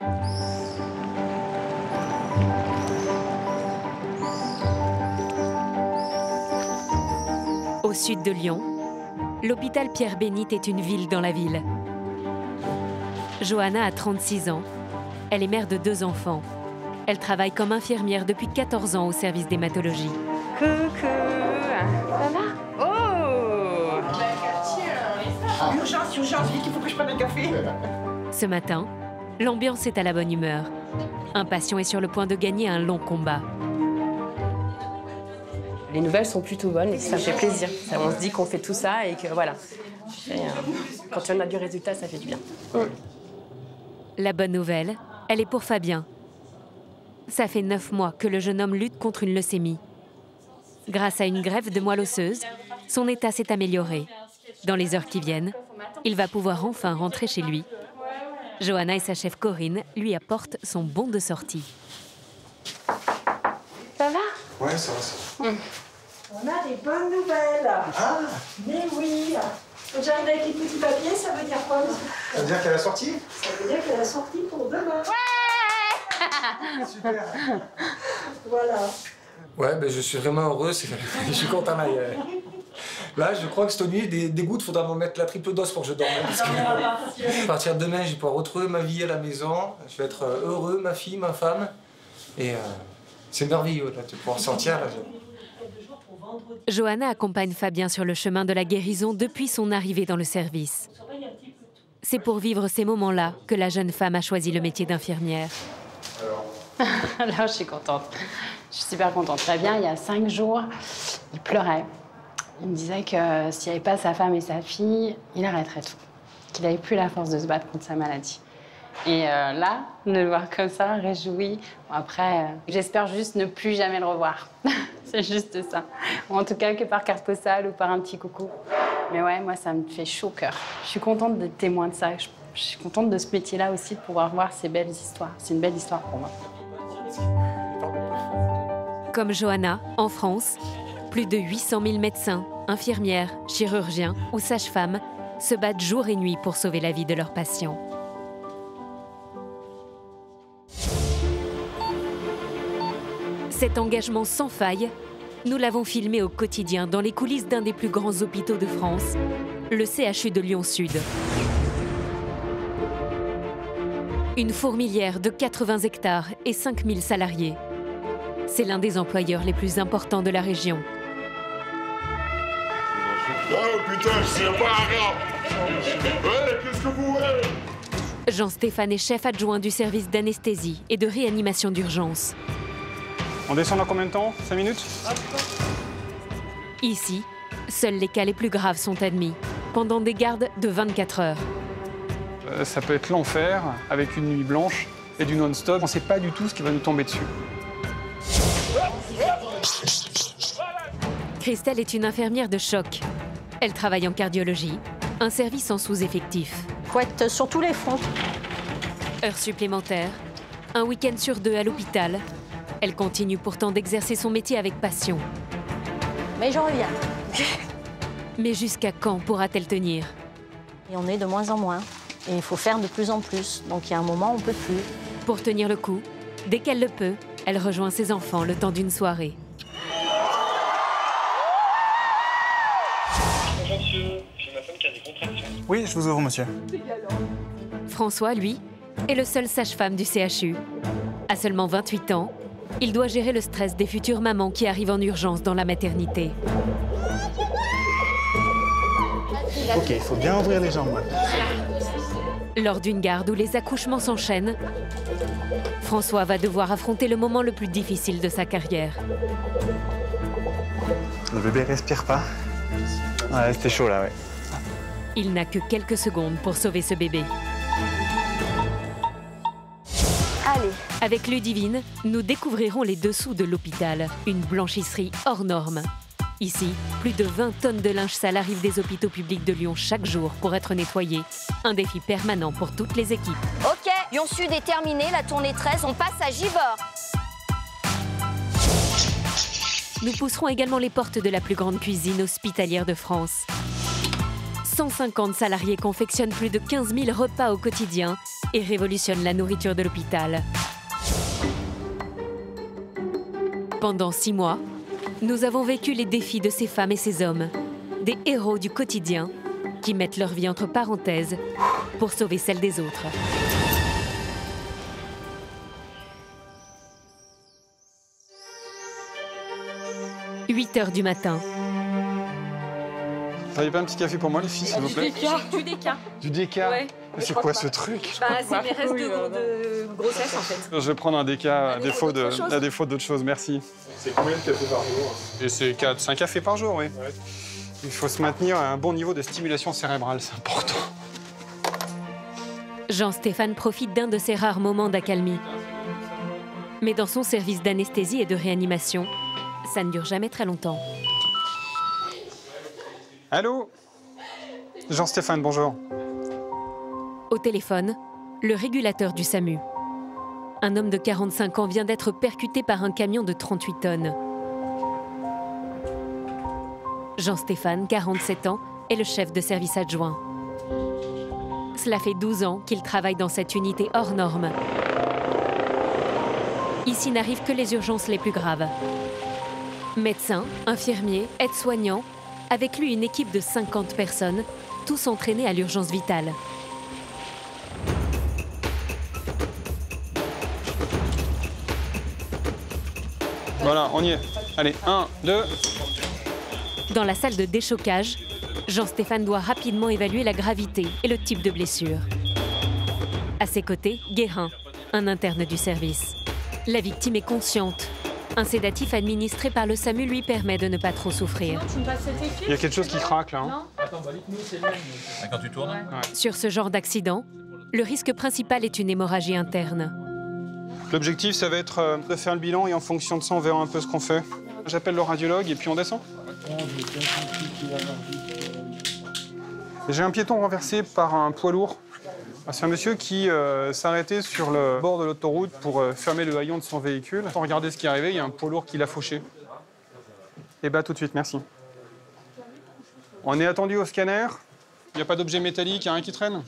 Au sud de Lyon, l'hôpital Pierre-Bénite est une ville dans la ville. Johanna a 36 ans. Elle est mère de 2 enfants. Elle travaille comme infirmière depuis 14 ans au service d'hématologie. Coucou. Ça va? Oh! Urgence, urgence, vite, il faut que je prenne un café. Ce matin, l'ambiance est à la bonne humeur. Un patient est sur le point de gagner un long combat. Les nouvelles sont plutôt bonnes et ça fait plaisir. On se dit qu'on fait tout ça et que voilà. Quand on a du résultat, ça fait du bien. La bonne nouvelle, elle est pour Fabien. Ça fait 9 mois que le jeune homme lutte contre une leucémie. Grâce à une greffe de moelle osseuse, son état s'est amélioré. Dans les heures qui viennent, il va pouvoir enfin rentrer chez lui. Johanna et sa chef Corinne lui apportent son bon de sortie. Ça va? Ouais, ça va, ça va. On a des bonnes nouvelles. Ah! Mais oui. Quand j'arrive avec les petits papiers, ça veut dire quoi, monsieur? Ça veut dire qu'elle a sorti? Ça veut dire qu'elle a sorti pour demain. Ouais! Super! Voilà. Ouais, ben je suis vraiment heureux, je suis content là. Là, je crois que cette nuit, des gouttes, il faudra m'en mettre la triple dose pour que je dorme. Parce que à partir de demain, je vais pouvoir retrouver ma vie à la maison. Je vais être heureux, ma fille, ma femme. Et c'est merveilleux là, de pouvoir sortir. Là, Johanna accompagne Fabien sur le chemin de la guérison depuis son arrivée dans le service. C'est pour vivre ces moments-là que la jeune femme a choisi le métier d'infirmière. Là, je suis contente. Je suis super contente. Fabien, il y a 5 jours, il pleurait. Il me disait que s'il n'y avait pas sa femme et sa fille, il arrêterait tout. Qu'il n'avait plus la force de se battre contre sa maladie. Et là, de le voir comme ça, réjoui. Bon, après, j'espère juste ne plus jamais le revoir. C'est juste ça. Ou en tout cas que par carte postale ou par un petit coucou. Mais ouais, moi, ça me fait chaud au cœur. Je suis contente d'être témoin de ça. Je suis contente de ce métier-là aussi, de pouvoir voir ces belles histoires. C'est une belle histoire pour moi. Comme Johanna, en France, plus de 800 000 médecins, infirmières, chirurgiens ou sages-femmes se battent jour et nuit pour sauver la vie de leurs patients. Cet engagement sans faille, nous l'avons filmé au quotidien dans les coulisses d'un des plus grands hôpitaux de France, le CHU de Lyon-Sud. Une fourmilière de 80 hectares et 5000 salariés. C'est l'un des employeurs les plus importants de la région. Oh putain, je sais pas rien. Ouais, qu'est-ce que vous voulez? Jean-Stéphane est chef adjoint du service d'anesthésie et de réanimation d'urgence. On descend dans combien de temps? 5 minutes? Ici, seuls les cas les plus graves sont admis, pendant des gardes de 24 heures. Ça peut être l'enfer, avec une nuit blanche et du non-stop. On ne sait pas du tout ce qui va nous tomber dessus. Christelle est une infirmière de choc. Elle travaille en cardiologie, un service en sous-effectif. Faut être sur tous les fronts. Heures supplémentaires, un week-end sur 2 à l'hôpital. Elle continue pourtant d'exercer son métier avec passion. Mais j'en reviens. Mais jusqu'à quand pourra-t-elle tenir? Et on est de moins en moins. Et il faut faire de plus en plus. Donc il y a un moment, on ne peut plus. Pour tenir le coup, dès qu'elle le peut, elle rejoint ses enfants le temps d'une soirée. Bonjour monsieur, j'ai ma femme qui a des contractions. Oui, je vous ouvre, monsieur. François, lui, est le seul sage-femme du CHU. À seulement 28 ans, il doit gérer le stress des futures mamans qui arrivent en urgence dans la maternité. Ok, il faut bien ouvrir les jambes. Lors d'une garde où les accouchements s'enchaînent, François va devoir affronter le moment le plus difficile de sa carrière. Le bébé respire pas. Ouais, c'était chaud là, ouais. Il n'a que quelques secondes pour sauver ce bébé. Allez. Avec Ludivine, nous découvrirons les dessous de l'hôpital, une blanchisserie hors norme. Ici, plus de 20 tonnes de linge sale arrivent des hôpitaux publics de Lyon chaque jour pour être nettoyés. Un défi permanent pour toutes les équipes. Ok, Lyon Sud est terminé, la tournée 13, on passe à Givors. Nous pousserons également les portes de la plus grande cuisine hospitalière de France. 150 salariés confectionnent plus de 15 000 repas au quotidien et révolutionne la nourriture de l'hôpital. Pendant 6 mois, nous avons vécu les défis de ces femmes et ces hommes, des héros du quotidien qui mettent leur vie entre parenthèses pour sauver celle des autres. 8 heures du matin. Vous n'avez pas un petit café pour moi, les filles, s'il vous plaît? Du déca. Du déca? Ouais. Mais c'est quoi ce truc? Bah, c'est mes restes de grossesse, en fait. Je vais prendre un déca à défaut d'autre chose, merci. C'est combien de cafés par jour? Et c'est 5 cafés par jour, oui. Ouais. Il faut se maintenir à un bon niveau de stimulation cérébrale, c'est important. Jean-Stéphane profite d'un de ces rares moments d'accalmie. Mais dans son service d'anesthésie et de réanimation, ça ne dure jamais très longtemps. Allô? Jean-Stéphane, bonjour. Au téléphone, le régulateur du SAMU. Un homme de 45 ans vient d'être percuté par un camion de 38 tonnes. Jean-Stéphane, 47 ans, est le chef de service adjoint. Cela fait 12 ans qu'il travaille dans cette unité hors norme. Ici n'arrivent que les urgences les plus graves. Médecins, infirmiers, aides-soignants, avec lui une équipe de 50 personnes, tous entraînés à l'urgence vitale. Voilà, on y est. Allez, 1, 2... Dans la salle de déchocage, Jean-Stéphane doit rapidement évaluer la gravité et le type de blessure. À ses côtés, Guérin, un interne du service. La victime est consciente. Un sédatif administré par le SAMU lui permet de ne pas trop souffrir. Il y a quelque chose qui craque, là. Hein. Quand tu tournes. Sur ce genre d'accident, le risque principal est une hémorragie interne. L'objectif, ça va être de faire le bilan et en fonction de ça, on verra un peu ce qu'on fait. J'appelle le radiologue et puis on descend. J'ai un piéton renversé par un poids lourd. C'est un monsieur qui s'arrêtait sur le bord de l'autoroute pour fermer le haillon de son véhicule. Sans regarder ce qui arrivait, il y a un poids lourd qui l'a fauché. Et bah tout de suite, merci. On est attendu au scanner. Il n'y a pas d'objet métallique, il n'y a rien qui traîne.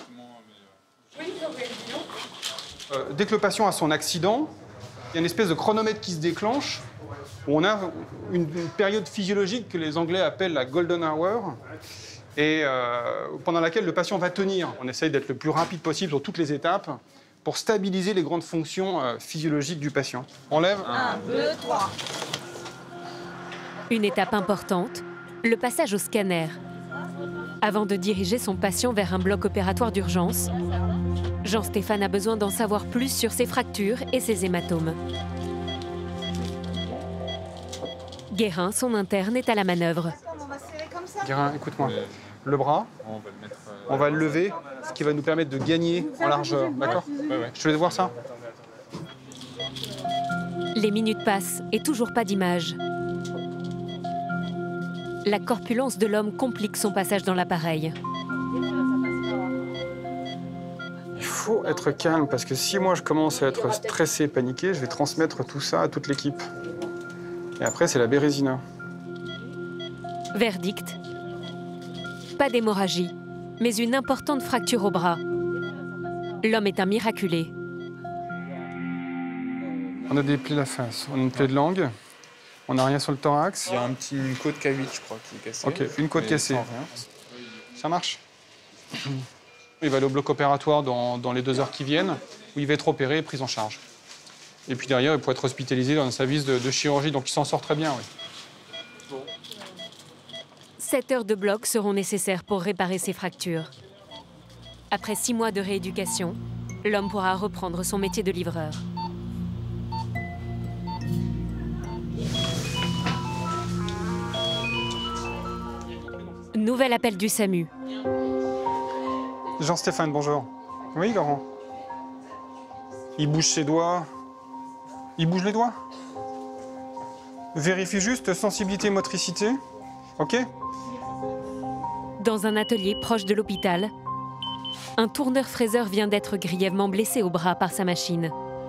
Dès que le patient a son accident, il y a une espèce de chronomètre qui se déclenche, où on a une période physiologique que les Anglais appellent la golden hour, et pendant laquelle le patient va tenir. On essaye d'être le plus rapide possible sur toutes les étapes pour stabiliser les grandes fonctions physiologiques du patient. On lève. 1, 2, 3. Une étape importante, le passage au scanner. Avant de diriger son patient vers un bloc opératoire d'urgence, Jean-Stéphane a besoin d'en savoir plus sur ses fractures et ses hématomes. Guérin, son interne, est à la manœuvre. Guérin, écoute-moi. Le bras, on va le lever, ce qui va nous permettre de gagner en largeur, d'accord? Je te laisse voir ça. Les minutes passent et toujours pas d'image. La corpulence de l'homme complique son passage dans l'appareil. Il faut être calme parce que si moi je commence à être stressé, paniqué, je vais transmettre tout ça à toute l'équipe. Et après, c'est la bérésina. Verdict. Pas d'hémorragie, mais une importante fracture au bras. L'homme est un miraculé. On a des plaies de la face, on a une plaie de langue, on n'a rien sur le thorax. Il y a une côte K8, je crois, qui est cassée. Ok, une côte cassée. Ça marche. Il va aller au bloc opératoire dans les 2 heures qui viennent, où il va être opéré et pris en charge. Et puis derrière, il pourrait être hospitalisé dans un service de chirurgie, donc il s'en sort très bien, oui. 7 heures de bloc seront nécessaires pour réparer ses fractures. Après 6 mois de rééducation, l'homme pourra reprendre son métier de livreur. Nouvel appel du SAMU. Jean-Stéphane, bonjour. Oui, Laurent. Il bouge ses doigts. Il bouge les doigts. Vérifie juste sensibilité, motricité. OK? Dans un atelier proche de l'hôpital, un tourneur-fraiseur vient d'être grièvement blessé au bras par sa machine.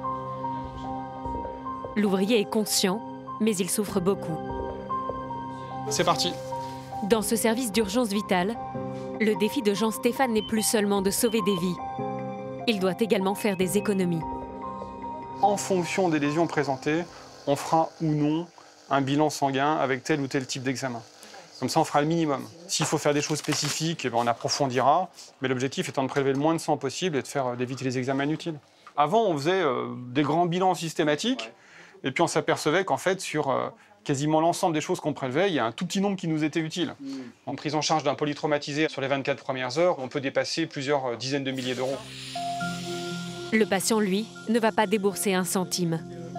L'ouvrier est conscient, mais il souffre beaucoup. C'est parti. Dans ce service d'urgence vitale, le défi de Jean-Stéphane n'est plus seulement de sauver des vies, Il doit également faire des économies. En fonction des lésions présentées, on fera ou non un bilan sanguin avec tel ou tel type d'examen. Comme ça, on fera le minimum. S'il faut faire des choses spécifiques, on approfondira, mais l'objectif étant de prélever le moins de sang possible et d'éviter les examens inutiles. Avant, on faisait des grands bilans systématiques, et puis on s'apercevait qu'en fait, sur quasiment l'ensemble des choses qu'on prélevait, il y a un tout petit nombre qui nous était utile. En prise en charge d'un polytraumatisé sur les 24 premières heures, on peut dépasser plusieurs dizaines de milliers d'euros. Le patient, lui, ne va pas débourser un centime.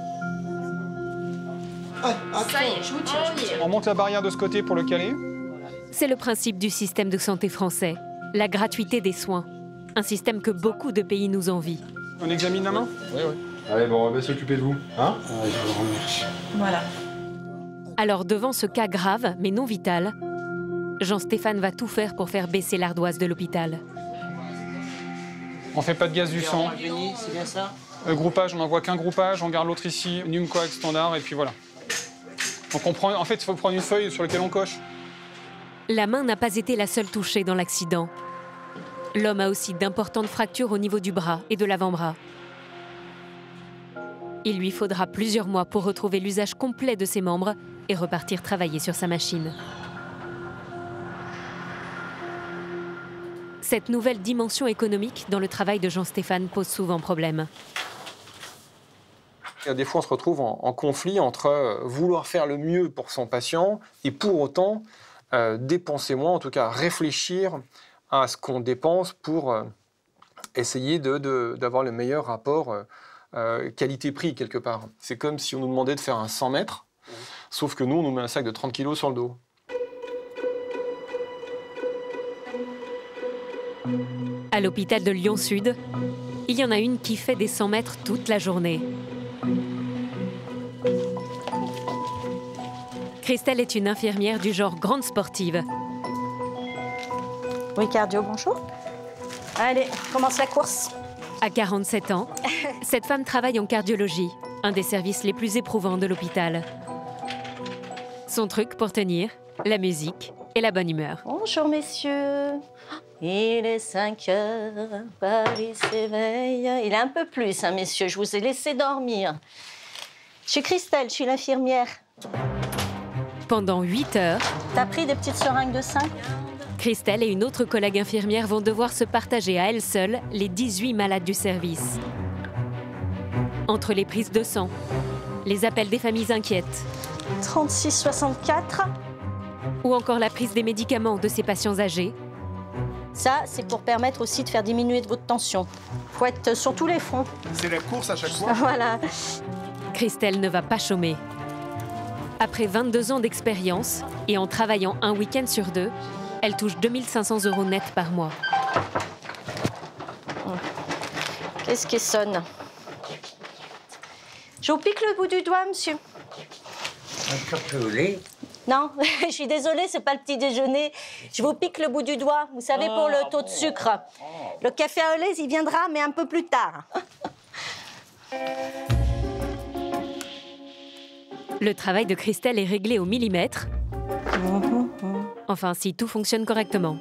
Ça y est, je vous tire. On monte la barrière de ce côté pour le caler. C'est le principe du système de santé français, la gratuité des soins. Un système que beaucoup de pays nous envient. On examine la main? Oui. Allez, bon, on va s'occuper de vous. Hein? Je vous remercie. Voilà. Alors devant ce cas grave, mais non vital, Jean-Stéphane va tout faire pour faire baisser l'ardoise de l'hôpital. On fait pas de gaz du sang. C'est bien ça? Groupage, on n'envoie qu'un groupage, on garde l'autre ici, Numcoac standard, et puis voilà. Donc en fait, il faut prendre une feuille sur laquelle on coche. La main n'a pas été la seule touchée dans l'accident. L'homme a aussi d'importantes fractures au niveau du bras et de l'avant-bras. Il lui faudra plusieurs mois pour retrouver l'usage complet de ses membres et repartir travailler sur sa machine. Cette nouvelle dimension économique dans le travail de Jean-Stéphane pose souvent problème. Des fois, on se retrouve en conflit entre vouloir faire le mieux pour son patient et pour autant dépenser moins, en tout cas réfléchir à ce qu'on dépense pour essayer d'avoir le meilleur rapport qualité-prix quelque part. C'est comme si on nous demandait de faire un 100 mètres, sauf que nous, on nous met un sac de 30 kilos sur le dos. À l'hôpital de Lyon-Sud, il y en a une qui fait des 100 mètres toute la journée. Christelle est une infirmière du genre grande sportive. Oui, cardio, bonjour. Allez, commence la course. À 47 ans, cette femme travaille en cardiologie, un des services les plus éprouvants de l'hôpital. Son truc pour tenir, la musique et la bonne humeur. Bonjour, messieurs. Il est 5 heures, Paris s'éveille. Il est un peu plus, hein, messieurs, je vous ai laissé dormir. Je suis Christelle, je suis l'infirmière. Pendant 8 heures... T'as pris des petites seringues de 5 ? Christelle et une autre collègue infirmière vont devoir se partager à elles seules les 18 malades du service. Entre les prises de sang, les appels des familles inquiètes... 36,64. Ou encore la prise des médicaments de ces patients âgés. Ça, c'est pour permettre aussi de faire diminuer votre tension. Faut être sur tous les fronts. C'est la course à chaque fois. Voilà. Christelle ne va pas chômer. Après 22 ans d'expérience et en travaillant un week-end sur 2, elle touche 2 500 € net par mois. Qu'est-ce qui sonne? Je vous pique le bout du doigt, monsieur. Un café au lait? Non, je suis désolée, c'est pas le petit déjeuner. Je vous pique le bout du doigt, vous savez, pour le taux de sucre. Le café au lait, il viendra, mais un peu plus tard. Le travail de Christelle est réglé au millimètre. Enfin, si tout fonctionne correctement.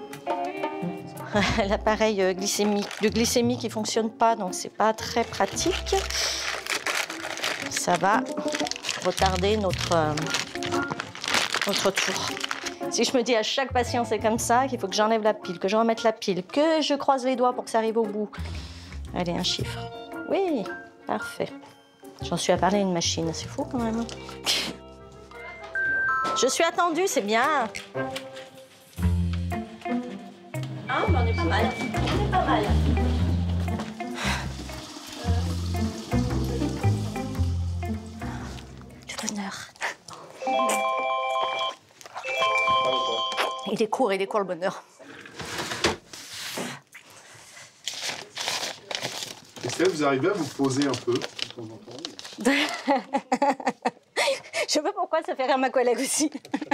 L'appareil de glycémie qui ne fonctionne pas, donc c'est pas très pratique. Ça va retarder notre tour. Si je me dis à chaque patient c'est comme ça, qu'il faut que j'enlève la pile, que je remette la pile, que je croise les doigts pour que ça arrive au bout. Allez, un chiffre. Oui, parfait. J'en suis à parler d'une machine, c'est fou quand même. Je suis attendue, c'est bien. Ah, ben on est pas mal. On est pas mal. Du bonheur. Il est court le bonheur. Est-ce que vous arrivez à vous poser un peu de temps en temps? Je sais pas pourquoi ça fait rire ma collègue aussi.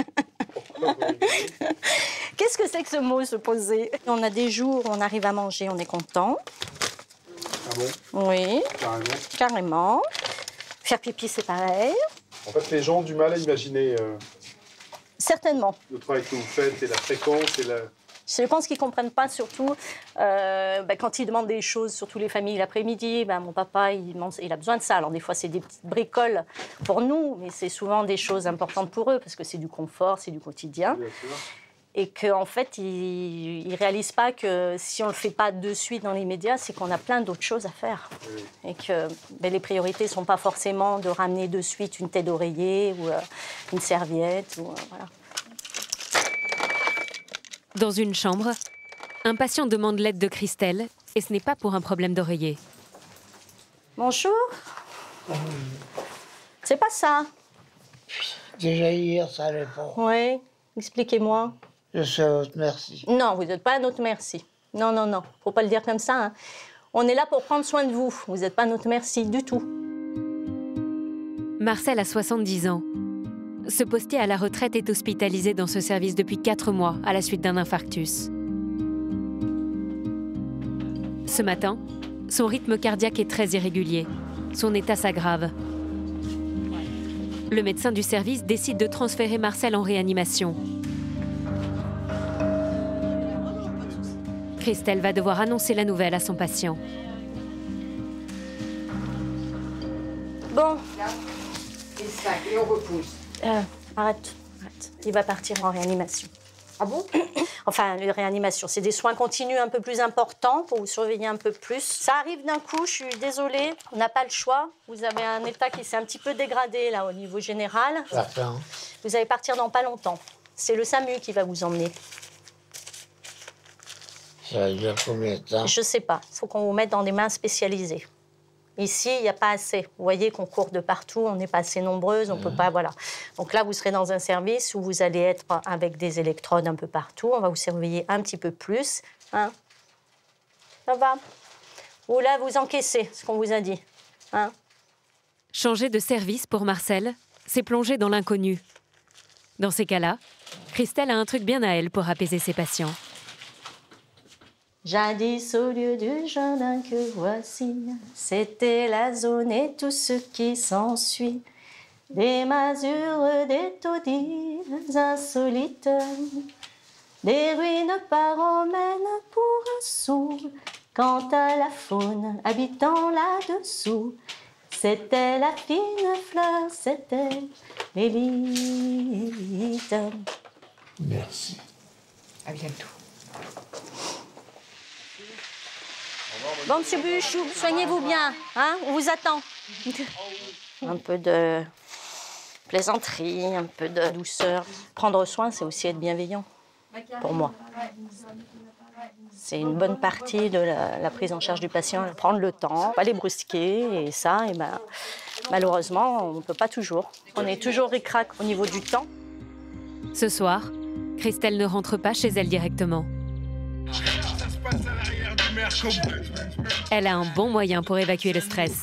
Qu'est-ce que c'est que ce mot, se poser? On a des jours où on arrive à manger, on est content. Ah bon? Oui. Carrément. Carrément. Faire pipi, c'est pareil. En fait, les gens ont du mal à imaginer certainement le travail que vous faites et la fréquence et Je pense qu'ils ne comprennent pas surtout quand ils demandent des choses, surtout les familles l'après-midi. Mon papa, il a besoin de ça. Alors des fois, c'est des petites bricoles pour nous, mais c'est souvent des choses importantes pour eux parce que c'est du confort, c'est du quotidien. Et qu'en fait, ils ne réalisent pas que si on ne le fait pas de suite dans les médias, c'est qu'on a plein d'autres choses à faire. Et que les priorités ne sont pas forcément de ramener de suite une tête d'oreiller ou une serviette. Voilà. Dans une chambre, un patient demande l'aide de Christelle et ce n'est pas pour un problème d'oreiller. Bonjour. C'est pas ça. Déjà hier, ça allait pas. Oui, expliquez-moi. Je suis à votre merci. Non, vous n'êtes pas à notre merci. Non, non, non. Faut pas le dire comme ça. Hein. On est là pour prendre soin de vous. Vous n'êtes pas à notre merci du tout. Marcel a 70 ans. Ce postier à la retraite est hospitalisé dans ce service depuis 4 mois à la suite d'un infarctus. Ce matin, son rythme cardiaque est très irrégulier. Son état s'aggrave. Le médecin du service décide de transférer Marcel en réanimation. Christelle va devoir annoncer la nouvelle à son patient. Bon. Et ça, et on repousse. Arrête. Il va partir en réanimation. Ah bon? Enfin, une réanimation, c'est des soins continus un peu plus importants pour vous surveiller un peu plus. Ça arrive d'un coup, je suis désolée, on n'a pas le choix. Vous avez un état qui s'est un petit peu dégradé là au niveau général. Certain. Vous allez partir dans pas longtemps. C'est le SAMU qui va vous emmener. Ça va durer combien de temps? Je sais pas. Il faut qu'on vous mette dans des mains spécialisées. Ici, il n'y a pas assez. Vous voyez qu'on court de partout, on n'est pas assez nombreuses, on peut pas, voilà. Donc là, vous serez dans un service où vous allez être avec des électrodes un peu partout. On va vous surveiller un petit peu plus. Hein? Ça va? Ou là, vous encaissez ce qu'on vous a dit. Hein? Changer de service pour Marcel, c'est plonger dans l'inconnu. Dans ces cas-là, Christelle a un truc bien à elle pour apaiser ses patients. Jadis, au lieu du jardin que voici, c'était la zone et tout ce qui s'ensuit. Des masures, des taudis insolites, des ruines paromènes pour un sou. Quant à la faune habitant là-dessous, c'était la fine fleur, c'était l'élite. Merci. À bientôt. Bon, monsieur Buchou, soignez-vous bien, hein? On vous attend. Un peu de plaisanterie, un peu de douceur. Prendre soin, c'est aussi être bienveillant, pour moi. C'est une bonne partie de la prise en charge du patient. Prendre le temps, pas les brusquer, et ça, malheureusement, on ne peut pas toujours. On est toujours ric-rac au niveau du temps. Ce soir, Christelle ne rentre pas chez elle directement. Elle a un bon moyen pour évacuer le stress.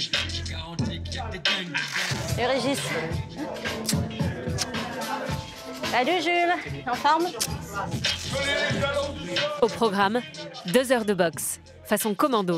Et Régis. Salut Jules, en forme? Au programme, 2 heures de boxe, façon commando.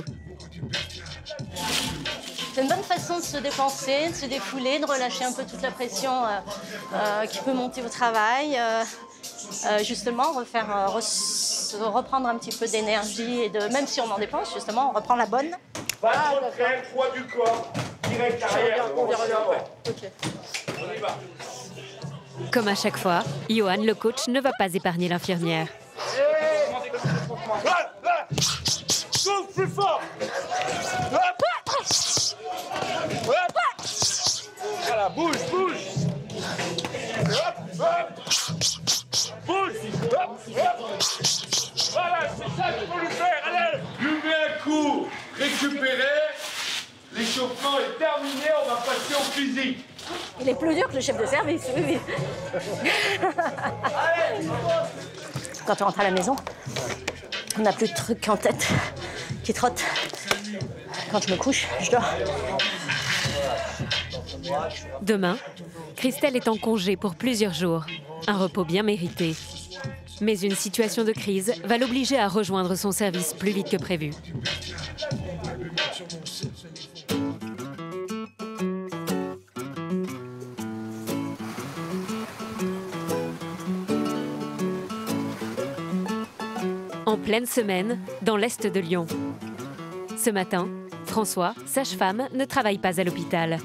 C'est une bonne façon de se dépenser, de se défouler, de relâcher un peu toute la pression qui peut monter au travail. Justement, reprendre un petit peu d'énergie et même si on en dépense, justement, on reprend la bonne. Pas trop de crème, poids du corps, direct arrière. On y revient après. Ok. On y va. Comme à chaque fois, Johan, le coach, ne va pas épargner l'infirmière. Souffle plus fort. Voilà, bouge. Bouge. Voilà, c'est ça qu'il faut lui faire. Allez, lui mets un coup. Récupérer. L'échauffement est terminé. On va passer au physique. Il est plus dur que le chef de service, oui. Quand on rentre à la maison, on n'a plus de trucs en tête qui trottent. Quand je me couche, je dors. Demain, Christelle est en congé pour plusieurs jours. Un repos bien mérité. Mais une situation de crise va l'obliger à rejoindre son service plus vite que prévu. En pleine semaine, dans l'est de Lyon. Ce matin, François, sage-femme, ne travaille pas à l'hôpital.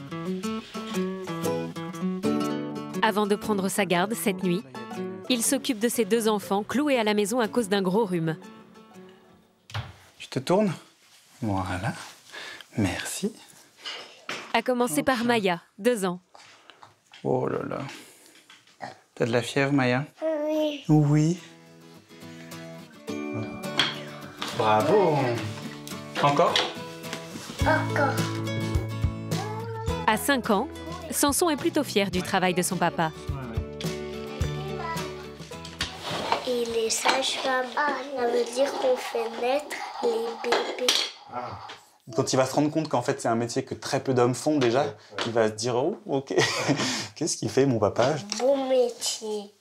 Avant de prendre sa garde cette nuit, il s'occupe de ses 2 enfants cloués à la maison à cause d'un gros rhume. Tu te tournes? Voilà. Merci. A commencer par Maya, 2 ans. Oh là là. T'as de la fièvre, Maya? Oui. Oui. Bravo. Encore? Encore. À 5 ans, Samson est plutôt fier du travail de son papa. Il est sage-femme. Ah, ça veut dire qu'on fait naître les bébés. Quand il va se rendre compte qu'en fait c'est un métier que très peu d'hommes font déjà, il va se dire oh ok, qu'est-ce qu'il fait mon papa? Bon métier.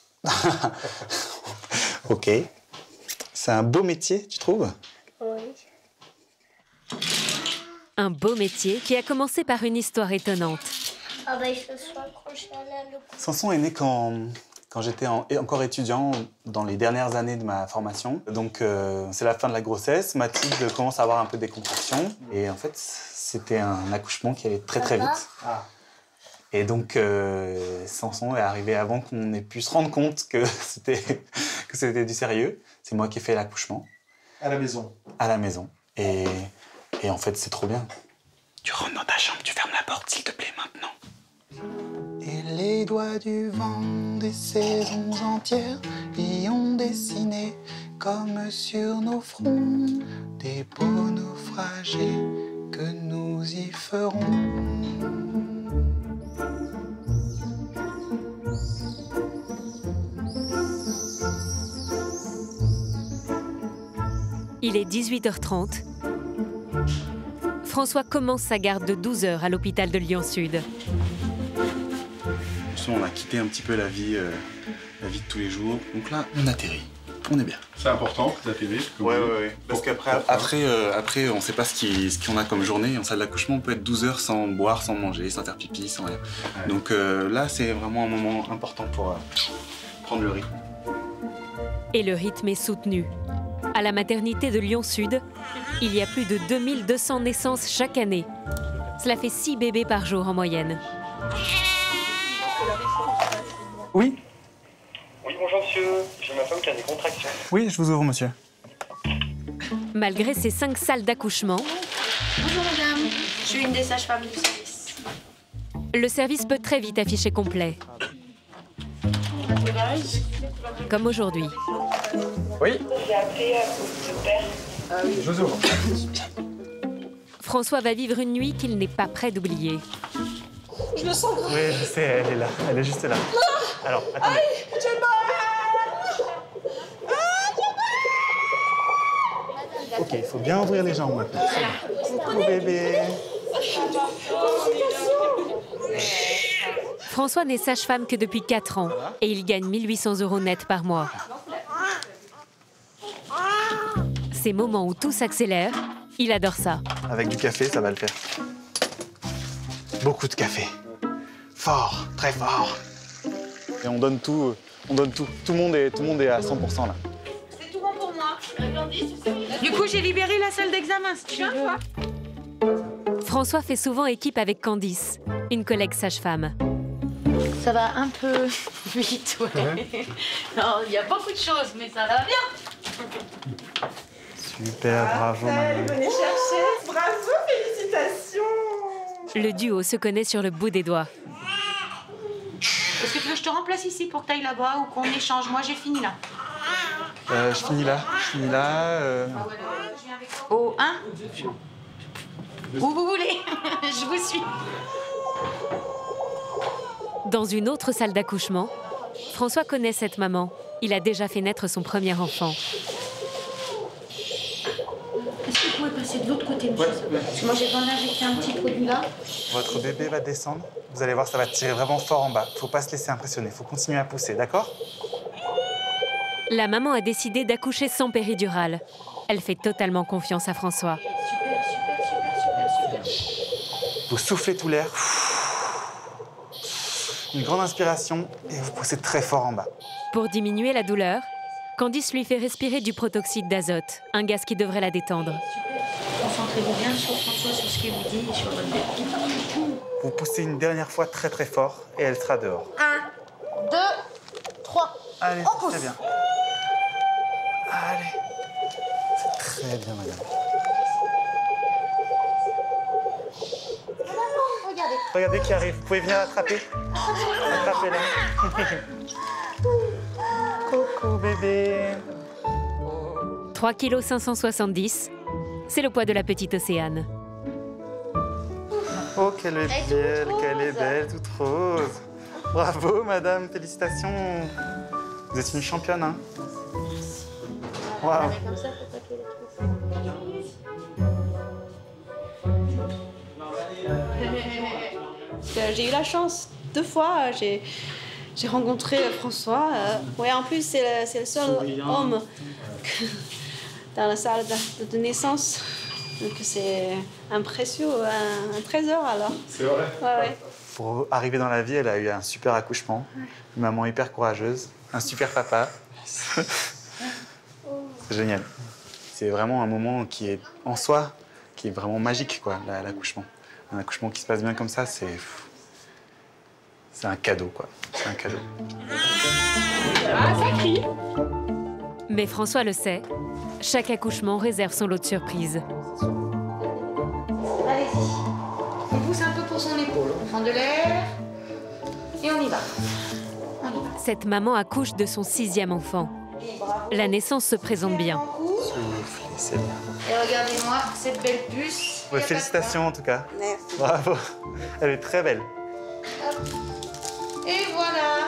Ok. C'est un beau métier, tu trouves? Oui. Un beau métier qui a commencé par une histoire étonnante. Ah bah ce soir quand je suis allée à l'hôpital. Samson est né quand j'étais encore étudiant dans les dernières années de ma formation. Donc c'est la fin de la grossesse, Mathilde commence à avoir un peu des contractions. Et en fait, c'était un accouchement qui allait très vite. Et donc Samson est arrivé avant qu'on ait pu se rendre compte que c'était du sérieux. C'est moi qui ai fait l'accouchement. À la maison? À la maison. Et en fait, c'est trop bien. Tu rentres dans ta chambre, tu fermes la porte, s'il te plaît, maintenant. Et les doigts du vent des saisons entières y ont dessiné, comme sur nos fronts, des beaux naufragés que nous y ferons. Il est 18h30. François commence sa garde de 12 heures à l'hôpital de Lyon-Sud. On a quitté un petit peu la vie de tous les jours. Donc là, on atterrit. On est bien. C'est important que d'atterrir. Ouais. Parce qu'après, on ne sait pas ce qu'on a comme journée. En salle d'accouchement, on peut être 12 heures sans boire, sans manger, sans faire pipi, sans rien. Ouais. Donc là, c'est vraiment un moment important pour prendre le rythme. Et le rythme est soutenu. À la maternité de Lyon-Sud, il y a plus de 2200 naissances chaque année. Cela fait 6 bébés par jour en moyenne. Oui? Oui, bonjour monsieur. J'ai ma femme qui a des contractions. Oui, je vous ouvre, monsieur. Malgré ces 5 salles d'accouchement... Bonjour madame, je suis une des sages-femmes du service. Le service peut très vite afficher complet. Comme aujourd'hui. Oui? J'ai appelé votre père. Je vous ouvre. François va vivre une nuit qu'il n'est pas prêt d'oublier. Je le sens grave. Oui, je sais, elle est là. Elle est juste là. Non. Alors, attendez. Aïe, j'ai mal. Ok, il faut bien ouvrir les jambes maintenant. Coucou bébé. François n'est sage-femme que depuis 4 ans et il gagne 1 800 € net par mois. Ces moments où tout s'accélère, il adore ça. Avec du café, ça va le faire. Beaucoup de café. Fort, très fort. Et on donne tout, Tout le monde est à 100% là. C'est tout bon pour moi. Du coup, j'ai libéré la salle d'examen, si tu veux. François fait souvent équipe avec Candice, une collègue sage-femme. Ça va un peu vite, ouais. Non, il y a beaucoup de choses, mais ça va bien. Super, bravo. Allez, venez chercher. Bravo, félicitations. Le duo se connaît sur le bout des doigts. Est-ce que tu veux que je te remplace ici pour que tu ailles là-bas ou qu'on échange? Moi, j'ai fini là. Je finis là. Au 1 où vous voulez. Je vous suis. Dans une autre salle d'accouchement, François connaît cette maman. Il a déjà fait naître son premier enfant. Est-ce que vous pouvez passer de l'autre côté, monsieur? Parce que moi, j'ai besoin d'injecter un petit produit là. Votre bébé va descendre. Vous allez voir, ça va tirer vraiment fort en bas. Faut pas se laisser impressionner. Faut continuer à pousser, d'accord? La maman a décidé d'accoucher sans péridurale. Elle fait totalement confiance à François. Super. Vous soufflez tout l'air. Une grande inspiration et vous poussez très fort en bas. Pour diminuer la douleur, Candice lui fait respirer du protoxyde d'azote, un gaz qui devrait la détendre. Concentrez-vous bien sur François, sur ce qu'il vous dit et sur votre bébé. Vous poussez une dernière fois très très fort et elle sera dehors. 1, 2, 3. Allez, on pousse. très bien. Allez. C'est très bien, madame. Regardez. Regardez qui arrive. Vous pouvez venir l'attraper. Attrapez-la. Coucou, bébé. 3,570 kg, c'est le poids de la petite Océane. Oh, qu'elle est belle, qu'elle est belle, toute rose. Bravo, madame, félicitations. Vous êtes une championne, hein. Waouh. J'ai eu la chance, 2 fois, j'ai rencontré François. Ouais, en plus, c'est le seul homme dans la salle de naissance. Donc c'est un précieux, un trésor alors. C'est vrai. Ouais. Pour arriver dans la vie, elle a eu un super accouchement. Une maman hyper courageuse, un super papa. C'est génial. C'est vraiment un moment qui est en soi, qui est vraiment magique, quoi, l'accouchement. Un accouchement qui se passe bien comme ça, c'est un cadeau, quoi. C'est un cadeau. Ah, ça crie. Mais François le sait, chaque accouchement réserve son lot de surprises. Allez-y. On pousse un peu pour son épaule. On prend de l'air. Et on y va. Cette maman accouche de son 6e enfant. La naissance se présente bien. Soufflez, c'est bien. Et regardez-moi cette belle puce. Ouais, félicitations en tout cas. Merci. Bravo. Elle est très belle. Hop. Et voilà.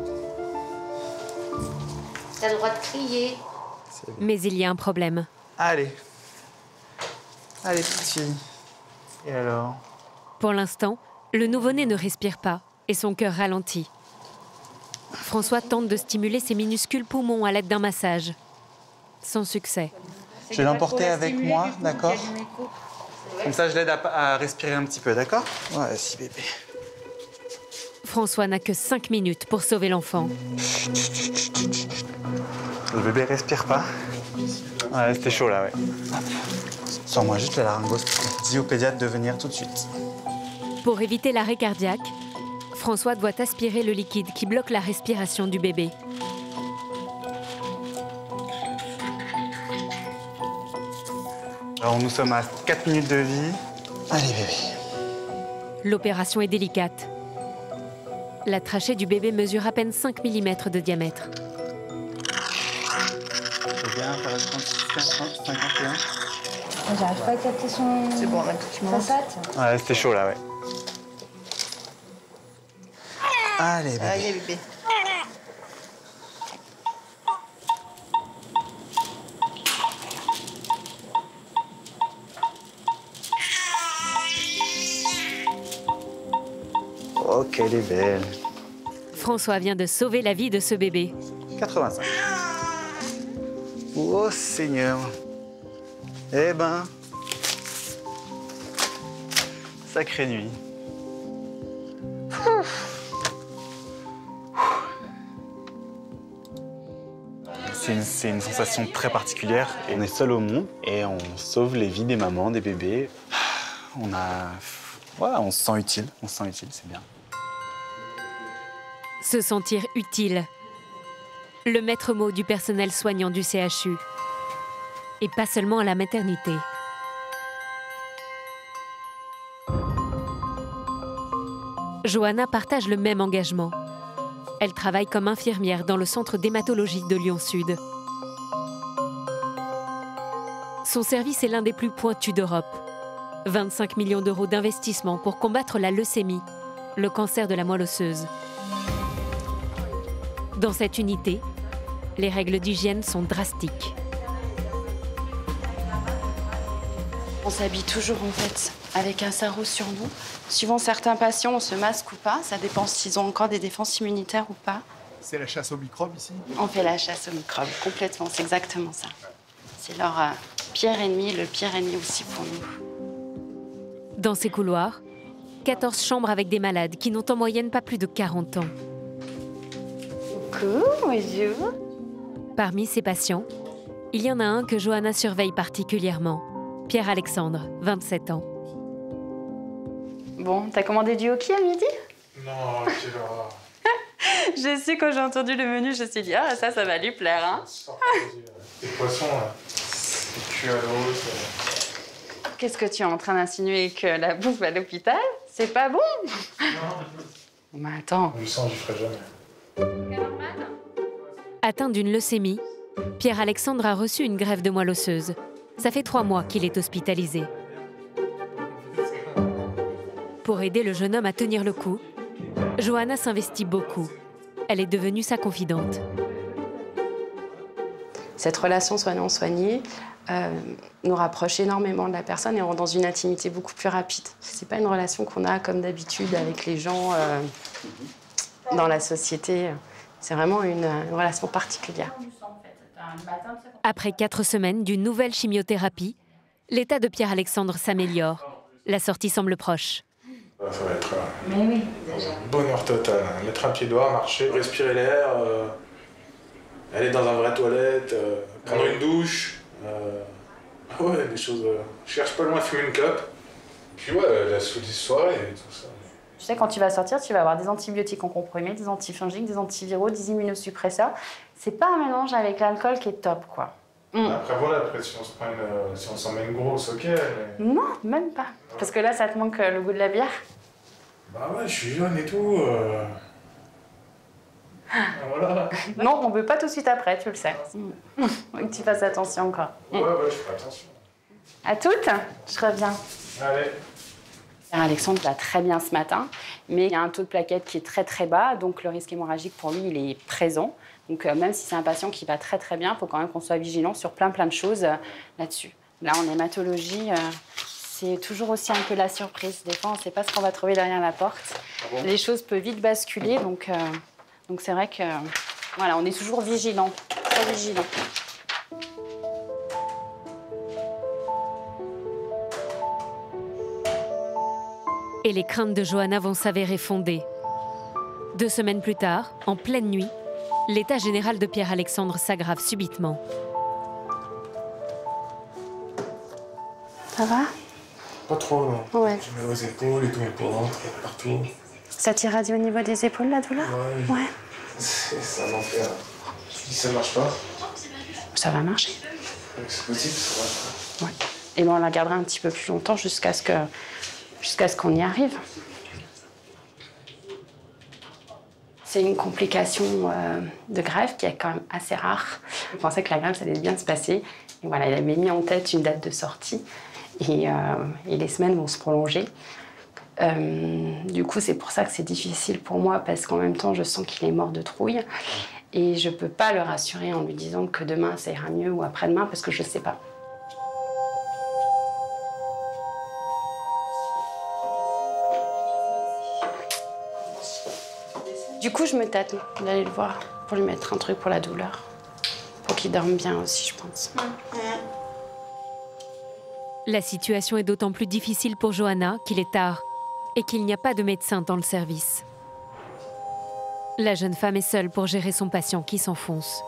T'as le droit de crier. Mais il y a un problème. Allez. Allez, petite fille. Et alors? Pour l'instant, le nouveau-né ne respire pas et son cœur ralentit. François tente de stimuler ses minuscules poumons à l'aide d'un massage. Sans succès. Je vais l'emporter avec moi, d'accord? Comme ça, je l'aide à respirer un petit peu, d'accord? Ouais, si, bébé. François n'a que 5 minutes pour sauver l'enfant. Le bébé respire pas. Ouais, c'était chaud là, ouais. Sors-moi juste la laryngoscopie. Dis au pédiatre de venir tout de suite. Pour éviter l'arrêt cardiaque, François doit aspirer le liquide qui bloque la respiration du bébé. Alors, nous sommes à 4 minutes de vie. Allez, bébé. L'opération est délicate. La trachée du bébé mesure à peine 5 mm de diamètre. C'est bien, ça va 36, 51. J'arrive pas à capter son... C'est bon, sa patte. Ouais, c'était chaud là, ouais. Allez, bébé. Allez, bébé. Oh, qu'elle est belle. François vient de sauver la vie de ce bébé. 85. Oh, Seigneur. Eh ben... Sacrée nuit. C'est une sensation très particulière. On est seul au monde et on sauve les vies des mamans, des bébés. Voilà, on se sent utile. On se sent utile, c'est bien. Se sentir utile. Le maître mot du personnel soignant du CHU. Et pas seulement à la maternité. Johanna partage le même engagement. Elle travaille comme infirmière dans le centre d'hématologie de Lyon-Sud. Son service est l'un des plus pointus d'Europe. 25 millions d'euros d'investissement pour combattre la leucémie, le cancer de la moelle osseuse. Dans cette unité, les règles d'hygiène sont drastiques. On s'habille toujours en fait avec un sarrau sur nous. Suivant certains patients, on se masque ou pas. Ça dépend s'ils ont encore des défenses immunitaires ou pas. C'est la chasse aux microbes ici? On fait la chasse aux microbes, complètement. C'est exactement ça. C'est leur pire ennemi, le pire ennemi aussi pour nous. Dans ces couloirs, 14 chambres avec des malades qui n'ont en moyenne pas plus de 40 ans. Coucou, bonjour. Parmi ses patients, il y en a un que Johanna surveille particulièrement, Pierre-Alexandre, 27 ans. Bon, t'as commandé du hockey à midi? Non, quelle horreur. Je sais, quand j'ai entendu le menu, je me suis dit, ah, ça va lui plaire, hein. Les poissons, là, c'est cuit à l'eau. Qu'est-ce que tu es en train d'insinuer, que la bouffe à l'hôpital, c'est pas bon? Non. Mais attends. Du sang, j'y ferai jamais. Atteint d'une leucémie, Pierre-Alexandre a reçu une greffe de moelle osseuse. Ça fait 3 mois qu'il est hospitalisé. Pour aider le jeune homme à tenir le coup, Johanna s'investit beaucoup. Elle est devenue sa confidente. Cette relation soignant-soigné nous rapproche énormément de la personne et on rentre dans une intimité beaucoup plus rapide. C'est pas une relation qu'on a comme d'habitude avec les gens dans la société. C'est vraiment une relation particulière. Après 4 semaines d'une nouvelle chimiothérapie, l'état de Pierre-Alexandre s'améliore. La sortie semble proche. Ça va être un bonheur total. Mettre un pied dehors, marcher, respirer l'air, aller dans un vrai toilette, prendre une douche. Ouais, des choses. Je cherche pas loin à fumer une clope. Puis ouais, la soirée et tout ça. Tu sais, quand tu vas sortir, tu vas avoir des antibiotiques en comprimé, des antifongiques, des antiviraux, des immunosuppresseurs. C'est pas un mélange avec l'alcool qui est top, quoi. Après voilà, après, si on s'en met une grosse, ok. Mais... Non, même pas. Parce que là, ça te manque le goût de la bière. Bah ouais, je suis jeune et tout. Voilà. Non, on veut pas tout de suite après, tu le sais. Faut que tu fasses attention, quoi. Ouais, je ferai attention. À toutes, je reviens. Allez. Alexandre va très bien ce matin, mais il y a un taux de plaquettes qui est très très bas, donc le risque hémorragique pour lui, il est présent. Donc même si c'est un patient qui va très très bien, il faut quand même qu'on soit vigilant sur plein de choses là-dessus. Là, en hématologie, c'est toujours aussi un peu la surprise. Des fois, on ne sait pas ce qu'on va trouver derrière la porte. Ah bon? Les choses peuvent vite basculer, donc c'est vrai que voilà, on est toujours vigilant, très vigilant. Et les craintes de Johanna vont s'avérer fondées. 2 semaines plus tard, en pleine nuit, l'état général de Pierre-Alexandre s'aggrave subitement. Ça va? Pas trop, non. Ouais. J'ai mal aux épaules et tout, mon ventre, partout. Ça t'irradie au niveau des épaules, la douleur? Ouais. Ça m'enfer. Si ça marche pas. Ça va marcher. C'est possible, ça marche pas. Ouais. Et bon, on la gardera un petit peu plus longtemps jusqu'à ce qu'on y arrive. C'est une complication de greffe qui est quand même assez rare. Je pensais que la greffe, ça allait bien se passer. Et voilà, il avait mis en tête une date de sortie. Et les semaines vont se prolonger. Du coup, c'est pour ça que c'est difficile pour moi, parce qu'en même temps, je sens qu'il est mort de trouille. Et je ne peux pas le rassurer en lui disant que demain, ça ira mieux ou après-demain, parce que je ne sais pas. Du coup, je me tâte d'aller le voir pour lui mettre un truc pour la douleur. Pour qu'il dorme bien aussi, je pense. La situation est d'autant plus difficile pour Johanna qu'il est tard et qu'il n'y a pas de médecin dans le service. La jeune femme est seule pour gérer son patient qui s'enfonce.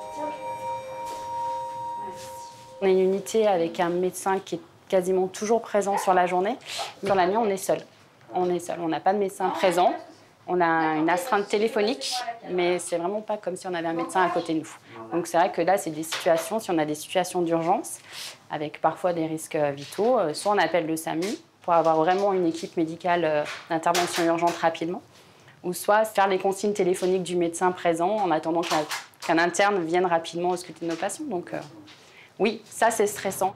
On est une unité avec un médecin qui est quasiment toujours présent sur la journée. Sur la nuit, on est seul. On est seul. On n'a pas de médecin présent. On a une astreinte téléphonique, mais c'est vraiment pas comme si on avait un médecin à côté de nous. Donc c'est vrai que là, c'est des situations, si on a des situations d'urgence, avec parfois des risques vitaux, soit on appelle le SAMU pour avoir vraiment une équipe médicale d'intervention urgente rapidement, ou soit faire les consignes téléphoniques du médecin présent en attendant qu'un interne vienne rapidement ausculter nos patients. Donc oui, ça c'est stressant.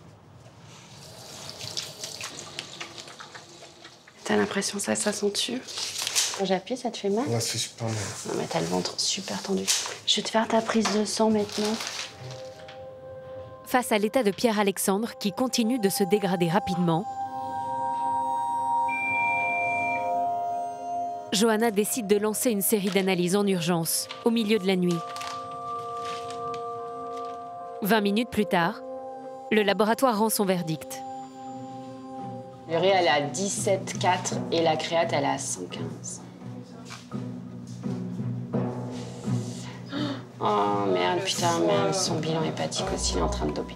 T'as l'impression que ça s'accentue? Quand j'appuie, ça te fait mal? Là, c'est super mal. Non, mais t'as le ventre super tendu. Je vais te faire ta prise de sang maintenant. Face à l'état de Pierre-Alexandre qui continue de se dégrader rapidement, Johanna décide de lancer une série d'analyses en urgence, au milieu de la nuit. 20 minutes plus tard, le laboratoire rend son verdict. L'urée, elle est à 17,4 et la créate, elle est à 115. Oh Oh merde, putain, merde, son bilan hépatique aussi, il est en train de doper.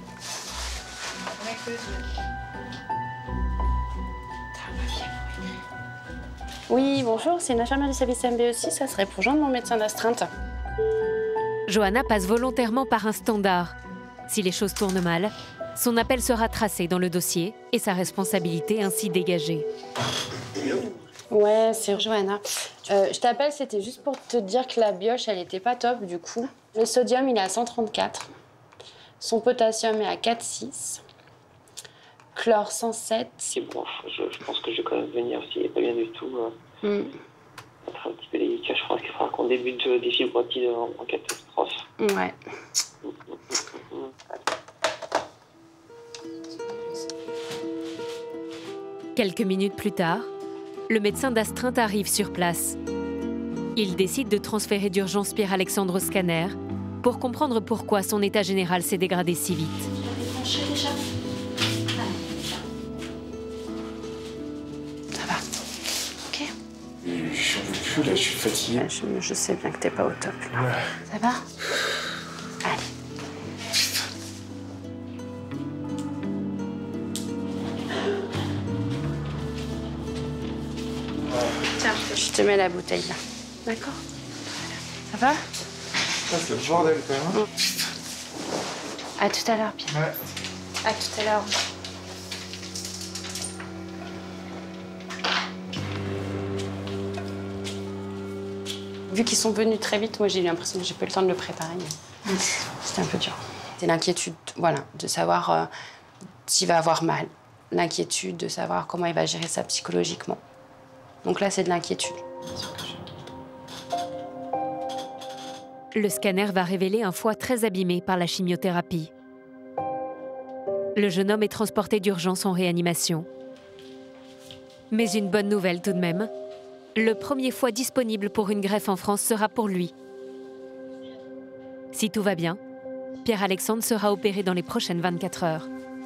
Oui, bonjour, c'est une infirmière du service MBE6, ça serait pour joindre mon médecin d'astreinte. Johanna passe volontairement par un standard. Si les choses tournent mal, son appel sera tracé dans le dossier et sa responsabilité ainsi dégagée. Ouais, c'est Johanna. Je t'appelle, c'était juste pour te dire que la bioche, elle était pas top, du coup. Le sodium, il est à 134. Son potassium est à 4,6. Chlore, 107. C'est bon, je pense que je vais quand même venir s'il n'est pas bien du tout. Ça sera un petit peu délicat. Je pense qu'il faudra qu'on débute des fibratides en catastrophe. Ouais. Quelques minutes plus tard, le médecin d'astreinte arrive sur place. Il décide de transférer d'urgence Pierre-Alexandre au scanner pour comprendre pourquoi son état général s'est dégradé si vite. Ça va. Ok. Je n'en veux plus, là, je suis fatigué. Je sais bien que t'es pas au top, là. Ouais. Ça va? Allez. Tiens, je te mets la bouteille, là. D'accord? Ça va? Ah, c'est le bordel, quand même. À tout à l'heure, Pierre. Ouais. À tout à l'heure. Vu qu'ils sont venus très vite, moi j'ai eu l'impression que j'ai pas eu le temps de le préparer. C'était un peu dur. C'est l'inquiétude, voilà, de savoir s'il va avoir mal. L'inquiétude de savoir comment il va gérer ça psychologiquement. Donc là, c'est de l'inquiétude. Le scanner va révéler un foie très abîmé par la chimiothérapie. Le jeune homme est transporté d'urgence en réanimation. Mais une bonne nouvelle tout de même. Le premier foie disponible pour une greffe en France sera pour lui. Si tout va bien, Pierre-Alexandre sera opéré dans les prochaines 24 heures.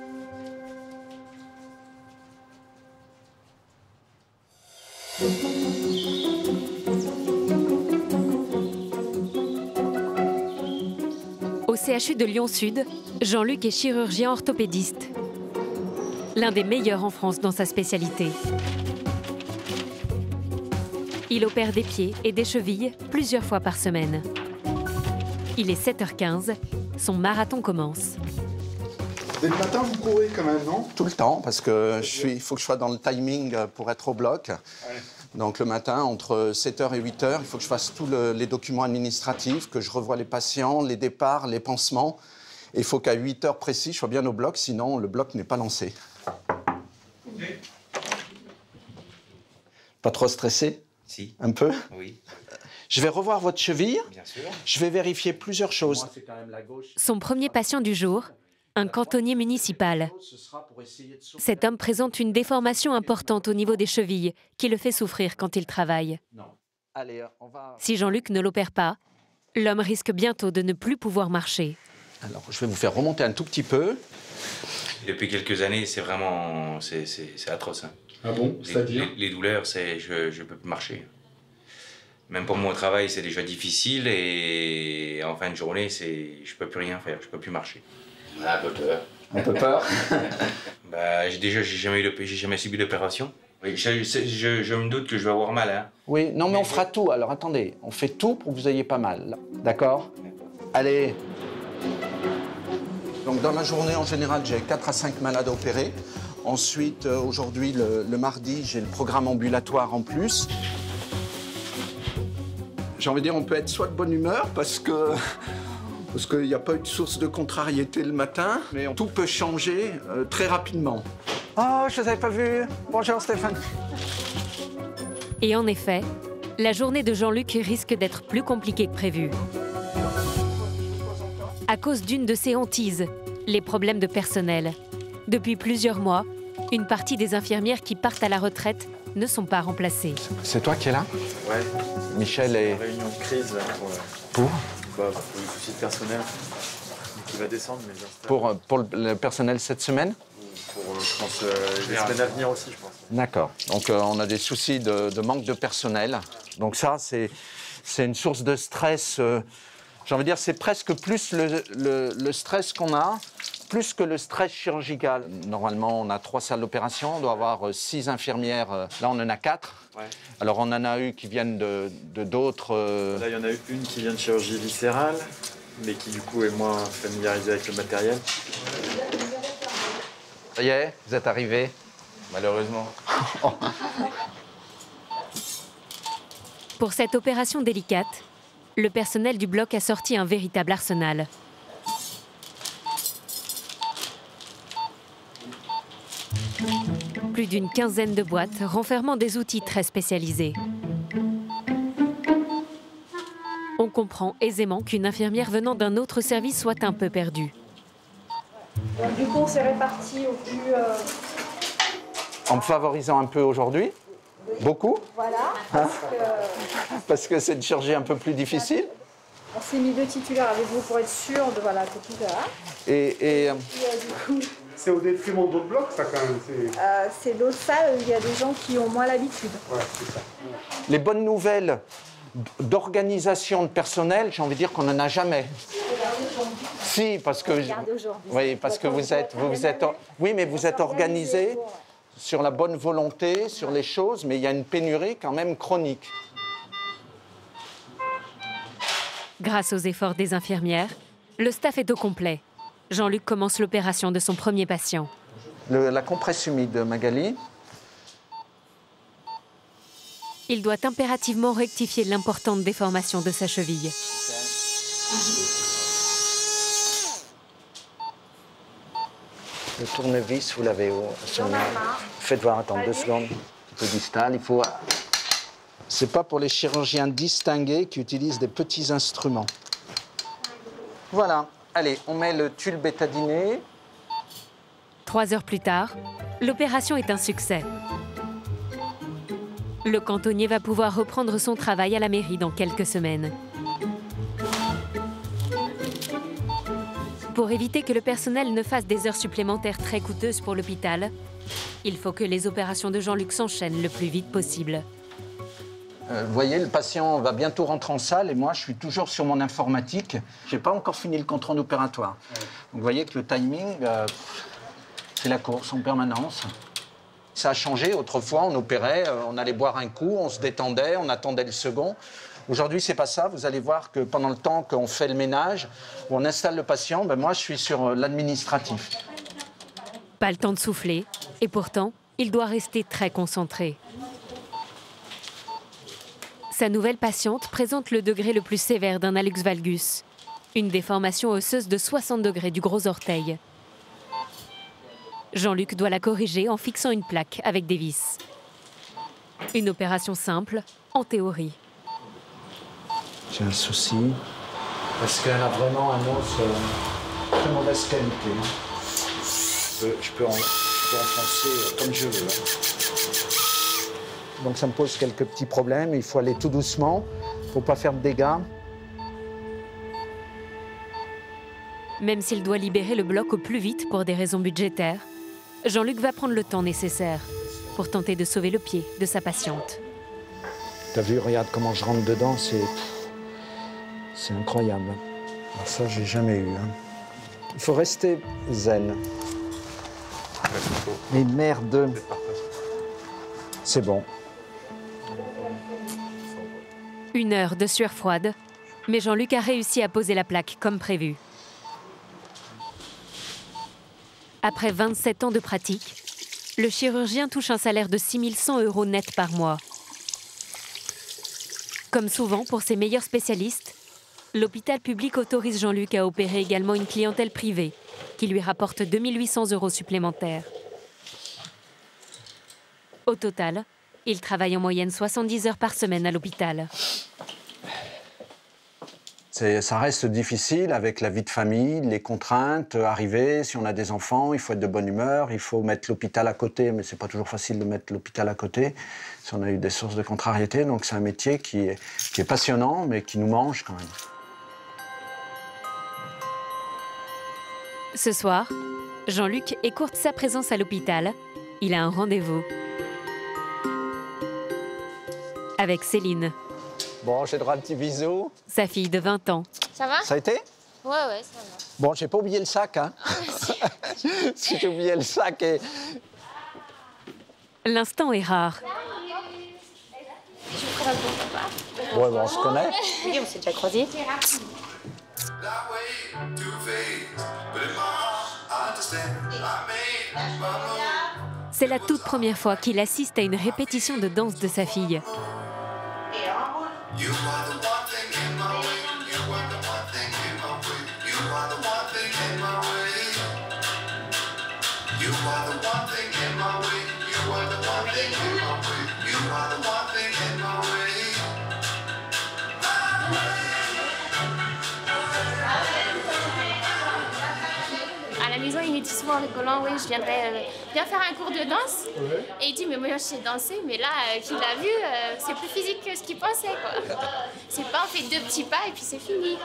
Au CHU de Lyon-Sud, Jean-Luc est chirurgien orthopédiste. L'un des meilleurs en France dans sa spécialité. Il opère des pieds et des chevilles plusieurs fois par semaine. Il est 7h15, son marathon commence. Dès le matin, vous courez quand même, non? Tout le temps, parce que il faut que je sois dans le timing pour être au bloc. Ouais. Donc le matin, entre 7h et 8h, il faut que je fasse tous les documents administratifs, que je revoie les patients, les départs, les pansements. Et il faut qu'à 8h précis, je sois bien au bloc, sinon le bloc n'est pas lancé. Okay. Pas trop stressé? Si. Un peu? Oui. Je vais revoir votre cheville. Bien sûr. Je vais vérifier plusieurs choses. Moi, quand même la gauche. Son premier patient du jour, un cantonnier municipal. Cet homme présente une déformation importante au niveau des chevilles qui le fait souffrir quand il travaille. Non. Allez, on va... Si Jean-Luc ne l'opère pas, l'homme risque bientôt de ne plus pouvoir marcher. Alors, je vais vous faire remonter un tout petit peu. Depuis quelques années, c'est vraiment... c'est atroce. Hein. Ah bon? C'est-à-dire? Les douleurs, je peux plus marcher. Même pour moi au travail, c'est déjà difficile et en fin de journée, je peux plus rien faire, je peux plus marcher. Un peu peur. Un peu peur? Bah, j'ai jamais subi d'opération. Oui, je me doute que je vais avoir mal. Hein. Oui, non mais on fera tout. Alors attendez, on fait tout pour que vous ayez pas mal. D'accord? Allez. Donc dans la journée, en général, j'ai 4 à 5 malades opérés. Ensuite, aujourd'hui, le mardi, j'ai le programme ambulatoire en plus. J'ai envie de dire, on peut être soit de bonne humeur parce qu'il n'y a pas eu de source de contrariété le matin, mais tout peut changer très rapidement. Oh, je ne vous avais pas vu. Bonjour Stéphane. Et en effet, la journée de Jean-Luc risque d'être plus compliquée que prévu. À cause d'une de ses hantises, les problèmes de personnel. Depuis plusieurs mois, une partie des infirmières qui partent à la retraite ne sont pas remplacées. C'est toi qui es là? Ouais. Michel est... En réunion de crise là, pour les soucis de personnel qui va descendre. Mais pour le personnel cette semaine? Pour, je pense, les semaines à venir aussi, je pense. D'accord. Donc on a des soucis de manque de personnel. Donc ça, c'est une source de stress J'ai envie de dire, c'est presque plus le stress qu'on a, plus que le stress chirurgical. Normalement, on a 3 salles d'opération, on doit avoir 6 infirmières. Là, on en a 4. Ouais. Alors, on en a eu qui viennent de d'autres... Là, il y en a eu une qui vient de chirurgie viscérale, mais qui, du coup, est moins familiarisée avec le matériel. Ça y est, vous êtes arrivés. Malheureusement. Pour cette opération délicate, le personnel du bloc a sorti un véritable arsenal. Plus d'une quinzaine de boîtes renfermant des outils très spécialisés. On comprend aisément qu'une infirmière venant d'un autre service soit un peu perdue. Donc, du coup, on s'est répartis au plus... En me favorisant un peu aujourd'hui. Beaucoup. Voilà, parce que c'est une chirurgie un peu plus difficile. On s'est mis 2 titulaires avec vous pour être sûr de voilà, que tout va. Et du coup... C'est au détriment d'autres blocs, ça, quand même. C'est d'autres salles où il y a des gens qui ont moins l'habitude. Ouais, c'est ça. les bonnes nouvelles d'organisation de personnel, j'ai envie de dire qu'on n'en a jamais. Si, parce que oui, parce que vous êtes oui, mais vous êtes organisé sur la bonne volonté, sur les choses, mais il y a une pénurie quand même chronique. Grâce aux efforts des infirmières, le staff est au complet. Jean-Luc commence l'opération de son premier patient. La compresse humide, Magali. Il doit impérativement rectifier l'importante déformation de sa cheville. Le tournevis, vous l'avez où? Faites voir, attends 2 secondes. Un peu distal, il faut... C'est pas pour les chirurgiens distingués qui utilisent des petits instruments. Voilà. Allez, on met le tulle bétadiné. 3 heures plus tard, l'opération est un succès. Le cantonnier va pouvoir reprendre son travail à la mairie dans quelques semaines. Pour éviter que le personnel ne fasse des heures supplémentaires très coûteuses pour l'hôpital, il faut que les opérations de Jean-Luc s'enchaînent le plus vite possible. Vous voyez, le patient va bientôt rentrer en salle et moi, je suis toujours sur mon informatique. Je n'ai pas encore fini le compte-rendu opératoire. Donc, vous voyez que le timing, c'est la course en permanence. Ça a changé. Autrefois, on opérait, on allait boire un coup, on se détendait, on attendait le second. Aujourd'hui, c'est pas ça. Vous allez voir que pendant le temps qu'on fait le ménage, où on installe le patient, ben moi, je suis sur l'administratif. Pas le temps de souffler. Et pourtant, il doit rester très concentré. Sa nouvelle patiente présente le degré le plus sévère d'un hallux valgus, une déformation osseuse de 60 degrés du gros orteil. Jean-Luc doit la corriger en fixant une plaque avec des vis. Une opération simple, en théorie. J'ai un souci, parce qu'elle a vraiment un os de mauvaise qualité. Je peux enfoncer comme je veux. Donc ça me pose quelques petits problèmes, il faut aller tout doucement, il ne faut pas faire de dégâts. Même s'il doit libérer le bloc au plus vite pour des raisons budgétaires, Jean-Luc va prendre le temps nécessaire pour tenter de sauver le pied de sa patiente. T'as vu, regarde comment je rentre dedans, c'est incroyable. Alors ça, j'ai jamais eu. Il faut rester zen. Mais merde, c'est bon. 1 heure de sueur froide, mais Jean-Luc a réussi à poser la plaque comme prévu. Après 27 ans de pratique, le chirurgien touche un salaire de 6 100 € net par mois. Comme souvent pour ses meilleurs spécialistes, l'hôpital public autorise Jean-Luc à opérer également une clientèle privée, qui lui rapporte 2 800 € supplémentaires. Au total, il travaille en moyenne 70 heures par semaine à l'hôpital. Ça reste difficile avec la vie de famille, les contraintes, arriver, si on a des enfants, il faut être de bonne humeur, il faut mettre l'hôpital à côté, mais c'est pas toujours facile de mettre l'hôpital à côté, si on a eu des sources de contrariété, donc c'est un métier qui est passionnant, mais qui nous mange quand même. Ce soir, Jean-Luc écourte sa présence à l'hôpital. Il a un rendez-vous avec Céline. Bon, j'ai droit à un petit bisou. Sa fille de 20 ans. Ça va? Ça a été? Ouais, ouais, ça va. Bon, j'ai pas oublié le sac, hein. Si j'ai oublié le sac et... L'instant est rare. Je ferai un peu papa. Ouais, bon, on se connaît. Oui, on s'est déjà croisés. C'est la toute première fois qu'il assiste à une répétition de danse de sa fille. À la maison, il me dit souvent en rigolant, oui, je viendrais bien faire un cours de danse. Ouais. Et il dit, mais moi, je sais danser, mais là, qu'il a vu, c'est plus physique que ce qu'il pensait, quoi. C'est pas, on fait 2 petits pas et puis c'est fini.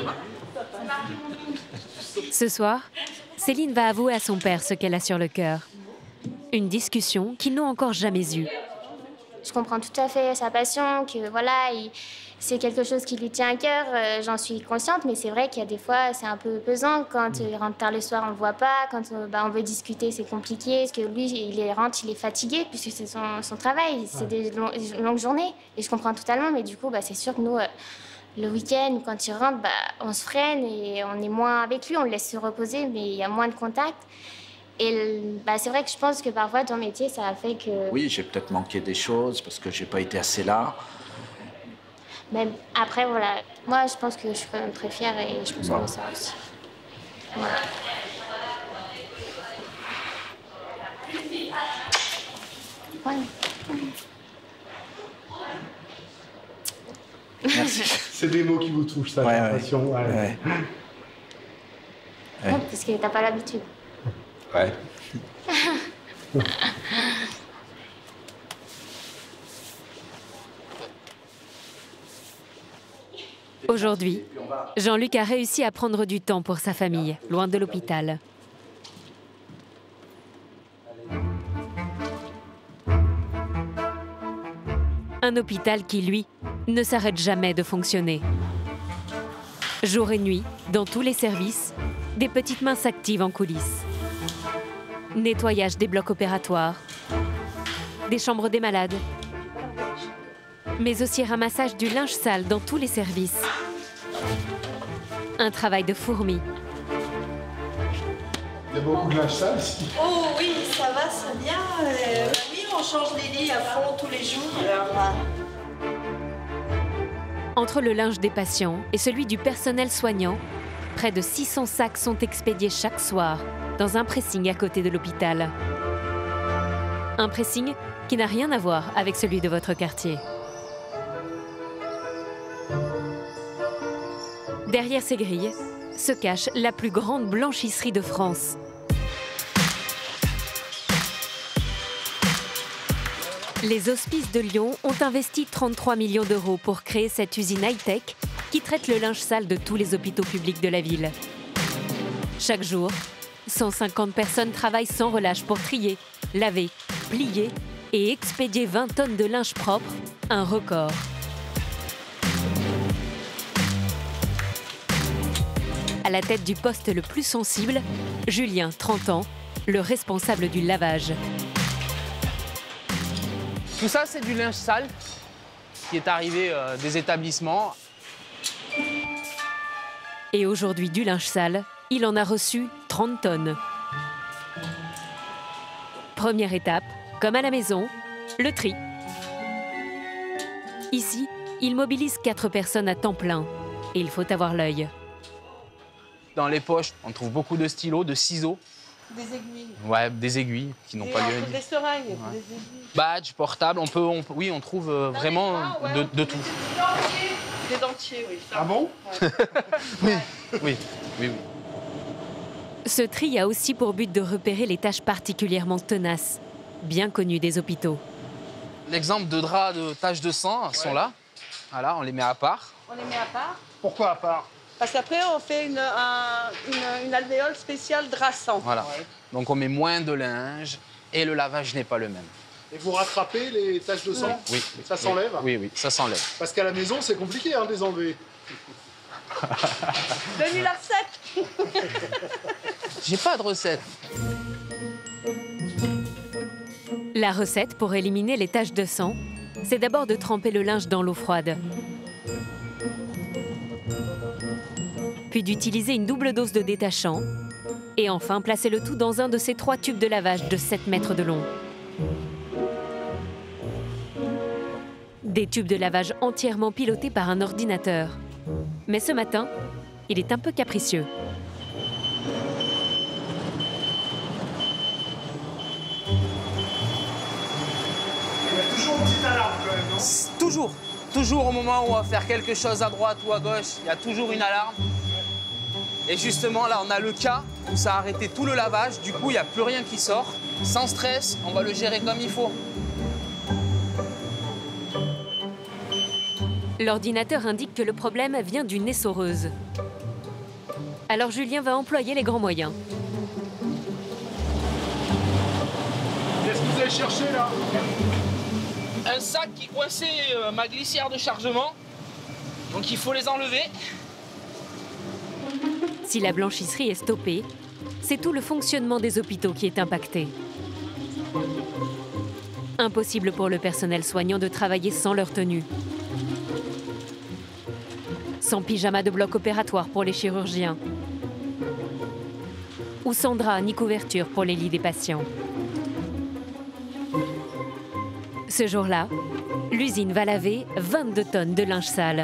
Ce soir, Céline va avouer à son père ce qu'elle a sur le cœur. Une discussion qu'ils n'ont encore jamais eue. Je comprends tout à fait sa passion, que voilà, c'est quelque chose qui lui tient à cœur, j'en suis consciente, mais c'est vrai qu'il y a des fois, c'est un peu pesant. Quand il rentre tard le soir, on ne le voit pas. Quand on veut discuter, c'est compliqué. Parce que lui, il rentre, il est fatigué, puisque c'est son travail. C'est des longues journées. Et je comprends totalement, mais du coup, c'est sûr que nous, le week-end, quand il rentre, on se freine et on est moins avec lui, on le laisse se reposer, mais il y a moins de contact. Et c'est vrai que je pense que parfois, ton métier, ça a fait que... Oui, j'ai peut-être manqué des choses parce que j'ai pas été assez là. Mais après, voilà, moi, je pense que je suis quand même très fière et je pense que ça aussi. Voilà. Ouais. Merci. C'est des mots qui vous touchent, ça, j'ai l'impression. Ouais. Ouais, parce que t'as pas l'habitude. Ouais. Aujourd'hui, Jean-Luc a réussi à prendre du temps pour sa famille, loin de l'hôpital. Un hôpital qui, lui, ne s'arrête jamais de fonctionner. Jour et nuit, dans tous les services, des petites mains s'activent en coulisses. Nettoyage des blocs opératoires, des chambres des malades, mais aussi ramassage du linge sale dans tous les services. Un travail de fourmi. Il y a beaucoup de linge sale ici. Oh oui, ça va, c'est bien. Oui, on change les lits à fond tous les jours. Alors, Entre le linge des patients et celui du personnel soignant, près de 600 sacs sont expédiés chaque soir dans un pressing à côté de l'hôpital. Un pressing qui n'a rien à voir avec celui de votre quartier. Derrière ces grilles se cache la plus grande blanchisserie de France. Les Hospices de Lyon ont investi 33 millions d'euros pour créer cette usine high-tech qui traite le linge sale de tous les hôpitaux publics de la ville. Chaque jour, 150 personnes travaillent sans relâche pour trier, laver, plier et expédier 20 tonnes de linge propre, un record. À la tête du poste le plus sensible, Julien, 30 ans, le responsable du lavage. Tout ça, c'est du linge sale qui est arrivé des établissements. Et aujourd'hui, du linge sale, il en a reçu 30 tonnes. Première étape, comme à la maison, le tri. Ici, il mobilise 4 personnes à temps plein. Et il faut avoir l'œil. Dans les poches, on trouve beaucoup de stylos, de ciseaux. des aiguilles. Ouais, des aiguilles qui n'ont pas lieu à Des dire. seringues, des aiguilles. Badge, portable, oui, on trouve vraiment de tout. Des dentiers, oui. Ça. Ah bon? Oui. Ce tri a aussi pour but de repérer les tâches particulièrement tenaces, bien connues des hôpitaux. L'exemple de draps de taches de sang sont là. Voilà, on les met à part. On les met à part. Pourquoi à part? Parce qu'après, on fait une alvéole spéciale drap sang. Voilà. Donc on met moins de linge et le lavage n'est pas le même. Et vous rattrapez les taches de sang? Oui. Ça s'enlève? Oui, ça s'enlève. Parce qu'à la maison, c'est compliqué de les enlever. Donne-lui la recette. J'ai pas de recette. La recette pour éliminer les taches de sang, c'est d'abord de tremper le linge dans l'eau froide. Puis d'utiliser une double dose de détachant. Et enfin, placer le tout dans un de ces 3 tubes de lavage de 7 mètres de long. Des tubes de lavage entièrement pilotés par un ordinateur. Mais ce matin, il est un peu capricieux. Il y a toujours une petite alarme quand même, non? Toujours. Toujours au moment où on va faire quelque chose à droite ou à gauche, il y a toujours une alarme. Et justement, là, on a le cas où ça a arrêté tout le lavage. Du coup, il n'y a plus rien qui sort. Sans stress, on va le gérer comme il faut. L'ordinateur indique que le problème vient d'une essoreuse. Alors Julien va employer les grands moyens. Qu'est-ce que vous allez chercher là? Un sac qui coinçait ma glissière de chargement. Donc il faut les enlever. Si la blanchisserie est stoppée, c'est tout le fonctionnement des hôpitaux qui est impacté. Impossible pour le personnel soignant de travailler sans leur tenue. Sans pyjama de bloc opératoire pour les chirurgiens. Ou sans drap ni couverture pour les lits des patients. Ce jour-là, l'usine va laver 22 tonnes de linge sale.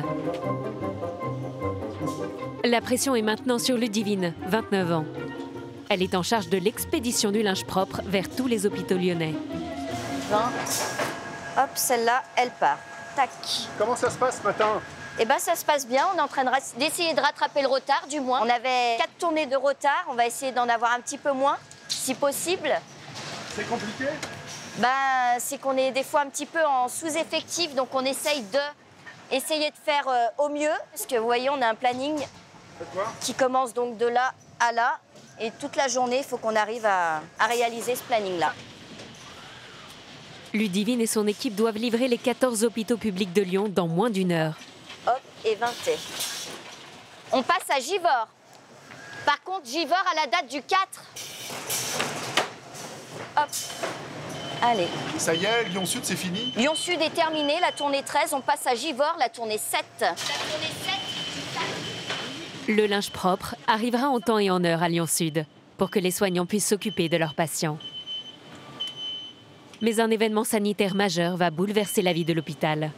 La pression est maintenant sur Ludivine, 29 ans. Elle est en charge de l'expédition du linge propre vers tous les hôpitaux lyonnais. 20. Hop, celle-là, elle part. Tac. Comment ça se passe ce matin? Eh bien, ça se passe bien. On est en train d'essayer de rattraper le retard, du moins. On avait 4 tournées de retard. On va essayer d'en avoir un petit peu moins, si possible. C'est compliqué? C'est qu'on est des fois un petit peu en sous-effectif, donc on essaye de faire au mieux. Parce que vous voyez, on a un planning qui commence donc de là à là. Et toute la journée, il faut qu'on arrive à réaliser ce planning-là. Ludivine et son équipe doivent livrer les 14 hôpitaux publics de Lyon dans moins d'1 heure. Hop, et 20. On passe à Givors. Par contre, Givors à la date du 4. Hop. Allez. Ça y est, Lyon Sud, c'est fini? Lyon Sud est terminé, la tournée 13. On passe à Givors, la tournée 7. La tournée 7 du 4. Le linge propre arrivera en temps et en heure à Lyon Sud pour que les soignants puissent s'occuper de leurs patients. Mais un événement sanitaire majeur va bouleverser la vie de l'hôpital.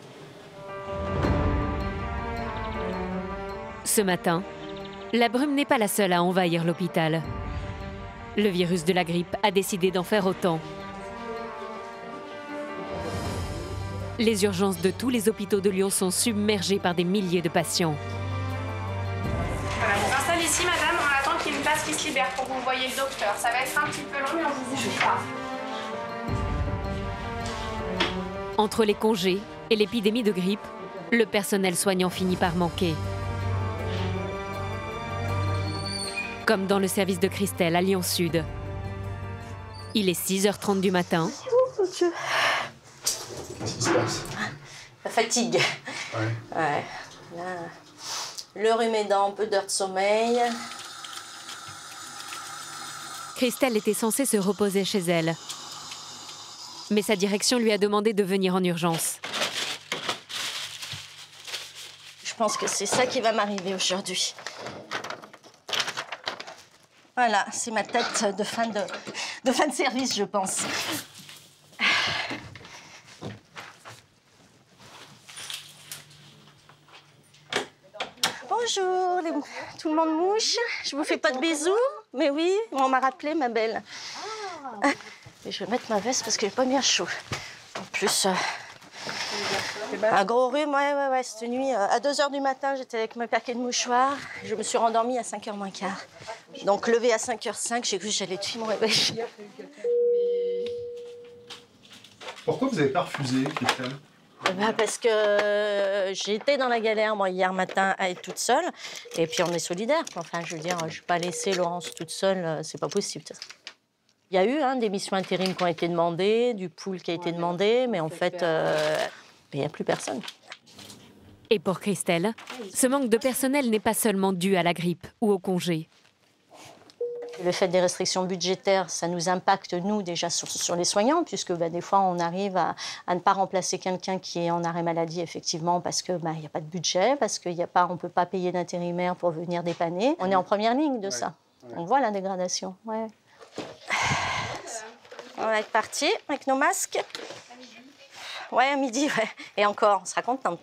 Ce matin, la brume n'est pas la seule à envahir l'hôpital. Le virus de la grippe a décidé d'en faire autant. Les urgences de tous les hôpitaux de Lyon sont submergées par des milliers de patients. Voilà, je vous installe ici, madame. On attend qu'il y ait une place qui se libère pour que vous voyez le docteur. Ça va être un petit peu long, mais on vous oublie pas. Entre les congés et l'épidémie de grippe, le personnel soignant finit par manquer. Comme dans le service de Christelle à Lyon Sud. Il est 6h30 du matin. Oh mon Dieu. Qu'est-ce qui se passe? La fatigue. Ouais. Là, le rhume aidant, peu d'heures de sommeil. Christelle était censée se reposer chez elle. Mais sa direction lui a demandé de venir en urgence. Je pense que c'est ça qui va m'arriver aujourd'hui. Voilà, c'est ma tête de fin de service, je pense. Bonjour, tout le monde mouche. Je vous fais pas de bisous, mais oui, on m'a rappelé, ma belle. Et je vais mettre ma veste parce que j'ai pas bien chaud. En plus, un gros rhume, ouais. Cette nuit, à 2h du matin, j'étais avec mon paquet de mouchoirs. Je me suis rendormie à 5h moins quart. Donc, levée à 5h05, j'ai cru que j'allais tuer mon réveil. Pourquoi vous n'avez pas refusé, Christelle? Parce que j'étais dans la galère, moi, hier matin, à être toute seule. Et puis, on est solidaires. Enfin, je veux dire, je ne vais pas laisser Laurence toute seule, c'est pas possible. Il y a eu des missions intérim qui ont été demandées, du pool qui a été demandé, mais en fait, il n'y a plus personne. Et pour Christelle, ce manque de personnel n'est pas seulement dû à la grippe ou au congé. Le fait des restrictions budgétaires, ça nous impacte, nous, déjà sur les soignants, puisque des fois, on arrive à ne pas remplacer quelqu'un qui est en arrêt maladie, effectivement, parce qu'il n'y a pas de budget, parce qu'on ne peut pas payer d'intérimaire pour venir dépanner. On est en première ligne de ça. On voit la dégradation. Ouais. On va être partis avec nos masques. Ouais, à midi, ouais. Et encore, on sera contente.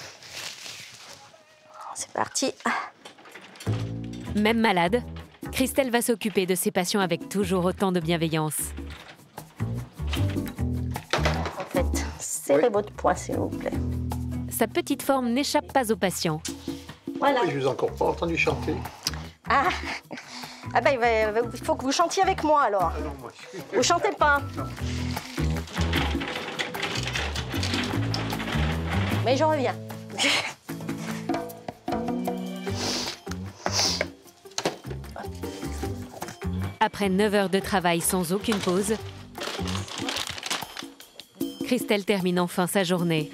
C'est parti. Même malade, Christelle va s'occuper de ses patients avec toujours autant de bienveillance. En fait, serrez votre poing, s'il vous plaît. Sa petite forme n'échappe pas aux patients. Voilà. Je ne vous ai encore pas entendu chanter. Ah ben, il faut que vous chantiez avec moi, alors. Ah non, moi, Vous chantez pas. Non. Mais je reviens. Après 9 heures de travail sans aucune pause, Christelle termine enfin sa journée.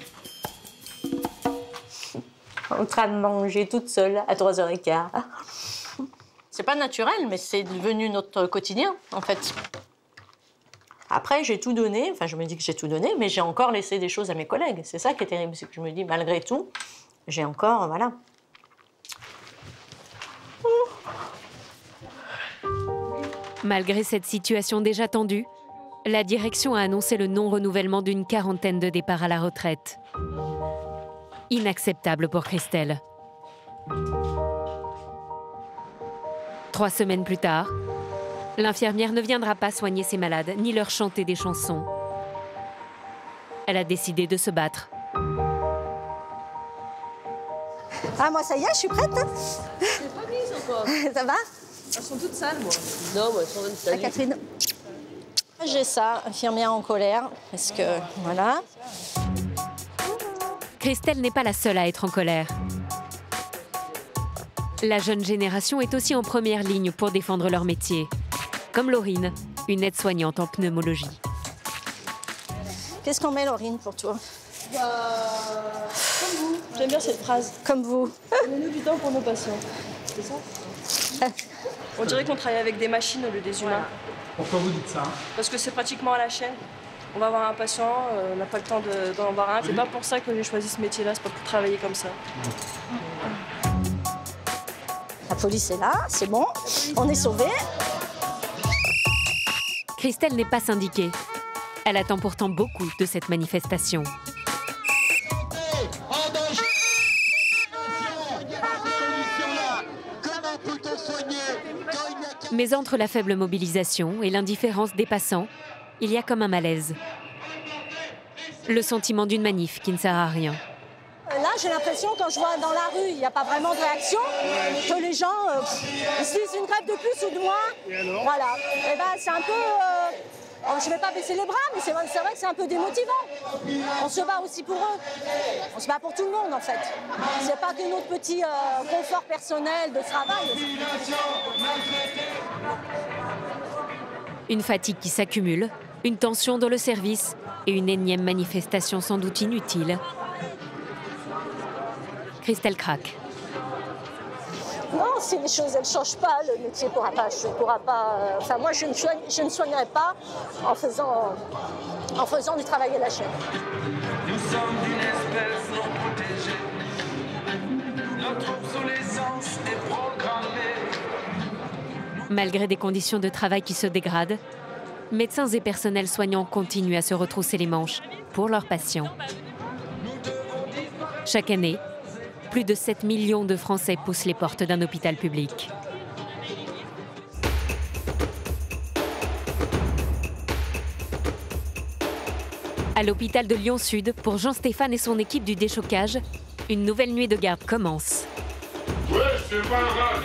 En train de manger toute seule à 3h15. C'est pas naturel, mais c'est devenu notre quotidien, en fait. Après, j'ai tout donné, enfin je me dis que j'ai tout donné, mais j'ai encore laissé des choses à mes collègues. C'est ça qui est terrible, c'est que je me dis, malgré tout, j'ai encore, voilà. Malgré cette situation déjà tendue, la direction a annoncé le non-renouvellement d'une 40aine de départs à la retraite. Inacceptable pour Christelle. 3 semaines plus tard, l'infirmière ne viendra pas soigner ses malades ni leur chanter des chansons. Elle a décidé de se battre. Ah, moi, ça y est, je suis prête. C'est pas mise encore. Ça va? Elles sont toutes sales, moi. Non, moi, elles sont même sales. Catherine. J'ai ça, infirmière en colère, parce que, voilà. Christelle n'est pas la seule à être en colère. La jeune génération est aussi en première ligne pour défendre leur métier. Comme Laurine, une aide-soignante en pneumologie. Qu'est-ce qu'on met, Laurine, pour toi? Comme vous. J'aime bien cette phrase. Comme vous. Donnez-nous du temps pour nos patients. C'est ça? On dirait qu'on travaille avec des machines au lieu des humains. Pourquoi vous dites ça? Parce que c'est pratiquement à la chaîne. On va voir un patient, on n'a pas le temps d'en voir un. C'est pas pour ça que j'ai choisi ce métier-là, c'est pas pour travailler comme ça. La police est là, c'est bon, on est sauvés. Christelle n'est pas syndiquée. Elle attend pourtant beaucoup de cette manifestation. Mais entre la faible mobilisation et l'indifférence des passants, il y a comme un malaise. Le sentiment d'une manif qui ne sert à rien. Là, j'ai l'impression, quand je vois dans la rue, il n'y a pas vraiment de réaction, que les gens ils se disent une grève de plus ou de moins. Voilà. Et ben, c'est un peu... je ne vais pas baisser les bras, mais c'est vrai que c'est un peu démotivant. On se bat aussi pour eux. On se bat pour tout le monde, en fait. C'est pas que notre petit confort personnel de travail. Une fatigue qui s'accumule, une tension dans le service et une énième manifestation sans doute inutile. Christelle craque. Non, si les choses ne changent pas, le métier ne pourra pas... Enfin, moi, je ne soignerai pas en faisant du travail à la chaîne. Nous sommes d'une espèce non protégée. Notre obsolescence est programmée. Malgré des conditions de travail qui se dégradent, médecins et personnels soignants continuent à se retrousser les manches pour leurs patients. Chaque année, plus de 7 millions de Français poussent les portes d'un hôpital public. À l'hôpital de Lyon-Sud, pour Jean-Stéphane et son équipe du déchocage, une nouvelle nuit de garde commence. Ouais, c'est pas grave.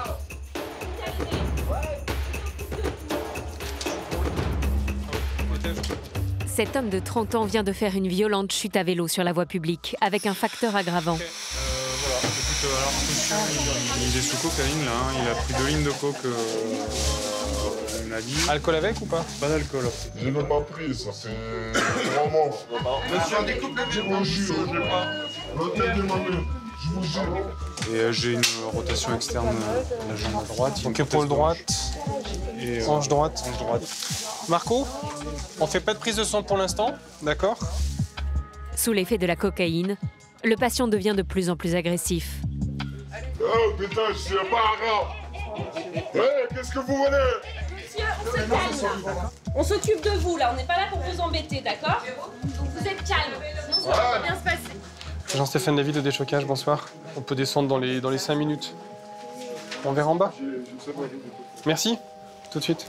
Cet homme de 30 ans vient de faire une violente chute à vélo sur la voie publique, avec un facteur aggravant. Voilà, écoute, alors monsieur, il est sous cocaïne là, hein. Il a pris 2 lignes de coke, il m'a dit. Alcool avec ou pas? Pas d'alcool. Je n'ai pas pris, ça c'est vraiment... Monsieur, découpe le verre. Je vous jure, Et j'ai une rotation externe de la jambe droite. Donc épaule droite et hanche droite. Marco, on fait pas de prise de sang pour l'instant, d'accord? Sous l'effet de la cocaïne, le patient devient de plus en plus agressif. Oh putain, je suis pas qu'est-ce que vous voulez? Monsieur, on se calme. On s'occupe de vous, là. On n'est pas là pour vous embêter, d'accord? Donc vous êtes calme, sinon ça va pas bien se passer. Jean-Stéphane Lévy de Déchocage, bonsoir. On peut descendre dans les 5 minutes. On verra en bas. Merci, tout de suite.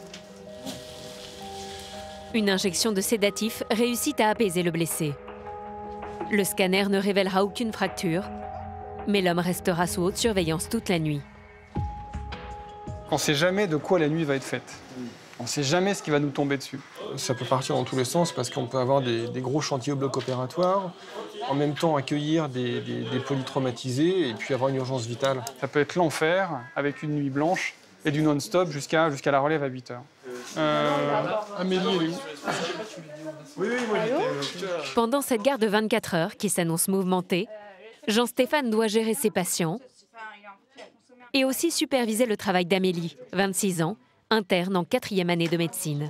Une injection de sédatif réussit à apaiser le blessé. Le scanner ne révélera aucune fracture, mais l'homme restera sous haute surveillance toute la nuit. On ne sait jamais de quoi la nuit va être faite. On ne sait jamais ce qui va nous tomber dessus. Ça peut partir dans tous les sens parce qu'on peut avoir des gros chantiers au bloc opératoire, en même temps accueillir des polytraumatisés et puis avoir une urgence vitale. Ça peut être l'enfer avec une nuit blanche et du non-stop jusqu'à la relève à 8 heures. Amélie, elle est où? Oui, moi j'étais... Pendant cette garde de 24 heures qui s'annonce mouvementée, Jean-Stéphane doit gérer ses patients et aussi superviser le travail d'Amélie, 26 ans, interne en 4e année de médecine.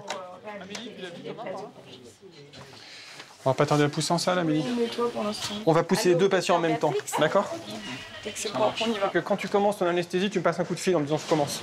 On va pas tarder à pousser en salle, Amélie. On va pousser les 2 patients en même temps, d'accord? Quand tu commences ton anesthésie, tu me passes un coup de fil en me disant je commence.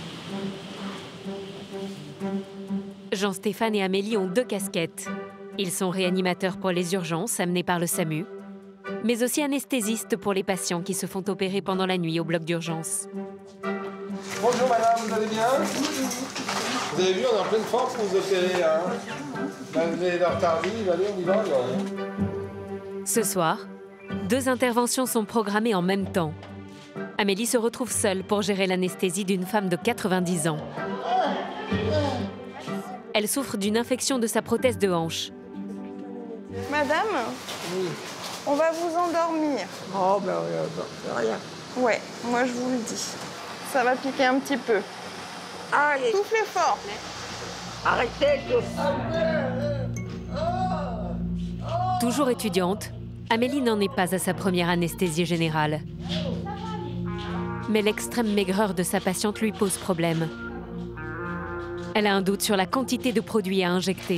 Jean-Stéphane et Amélie ont 2 casquettes. Ils sont réanimateurs pour les urgences amenées par le SAMU, mais aussi anesthésistes pour les patients qui se font opérer pendant la nuit au bloc d'urgence. Bonjour madame, vous allez bien? Vous avez vu, on est en pleine forme pour vous opérer là. Vous avez l'air tardive, allez, on y va alors. Ce soir, 2 interventions sont programmées en même temps. Amélie se retrouve seule pour gérer l'anesthésie d'une femme de 90 ans. Elle souffre d'une infection de sa prothèse de hanche. Madame, on va vous endormir. Oh ben rien. Ouais, moi je vous le dis. Ça va piquer un petit peu. Allez. Soufflez fort. Arrêtez Toujours étudiante, Amélie n'en est pas à sa première anesthésie générale. Mais l'extrême maigreur de sa patiente lui pose problème. Elle a un doute sur la quantité de produits à injecter.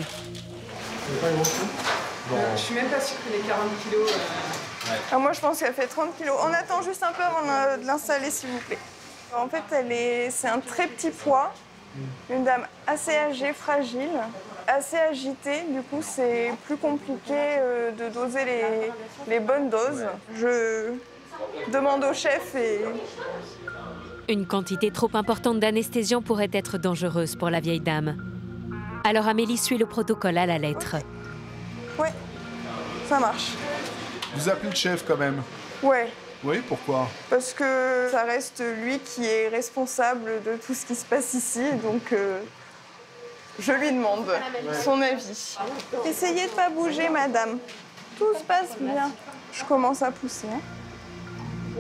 Je suis même pas sûre que les 40 kilos... Ah, moi, je pense qu'elle fait 30 kilos. On attend juste un peu avant de l'installer, s'il vous plaît. En fait, c'est un très petit poids. Une dame assez âgée, fragile, assez agitée. Du coup, c'est plus compliqué de doser les bonnes doses. Je demande au chef et... Une quantité trop importante d'anesthésiant pourrait être dangereuse pour la vieille dame. Alors Amélie suit le protocole à la lettre. Ouais, ça marche. Vous appelez le chef quand même? Ouais. Oui, pourquoi? Parce que ça reste lui qui est responsable de tout ce qui se passe ici, donc je lui demande son avis. Essayez de pas bouger, madame. Tout se passe bien. Je commence à pousser. Hein.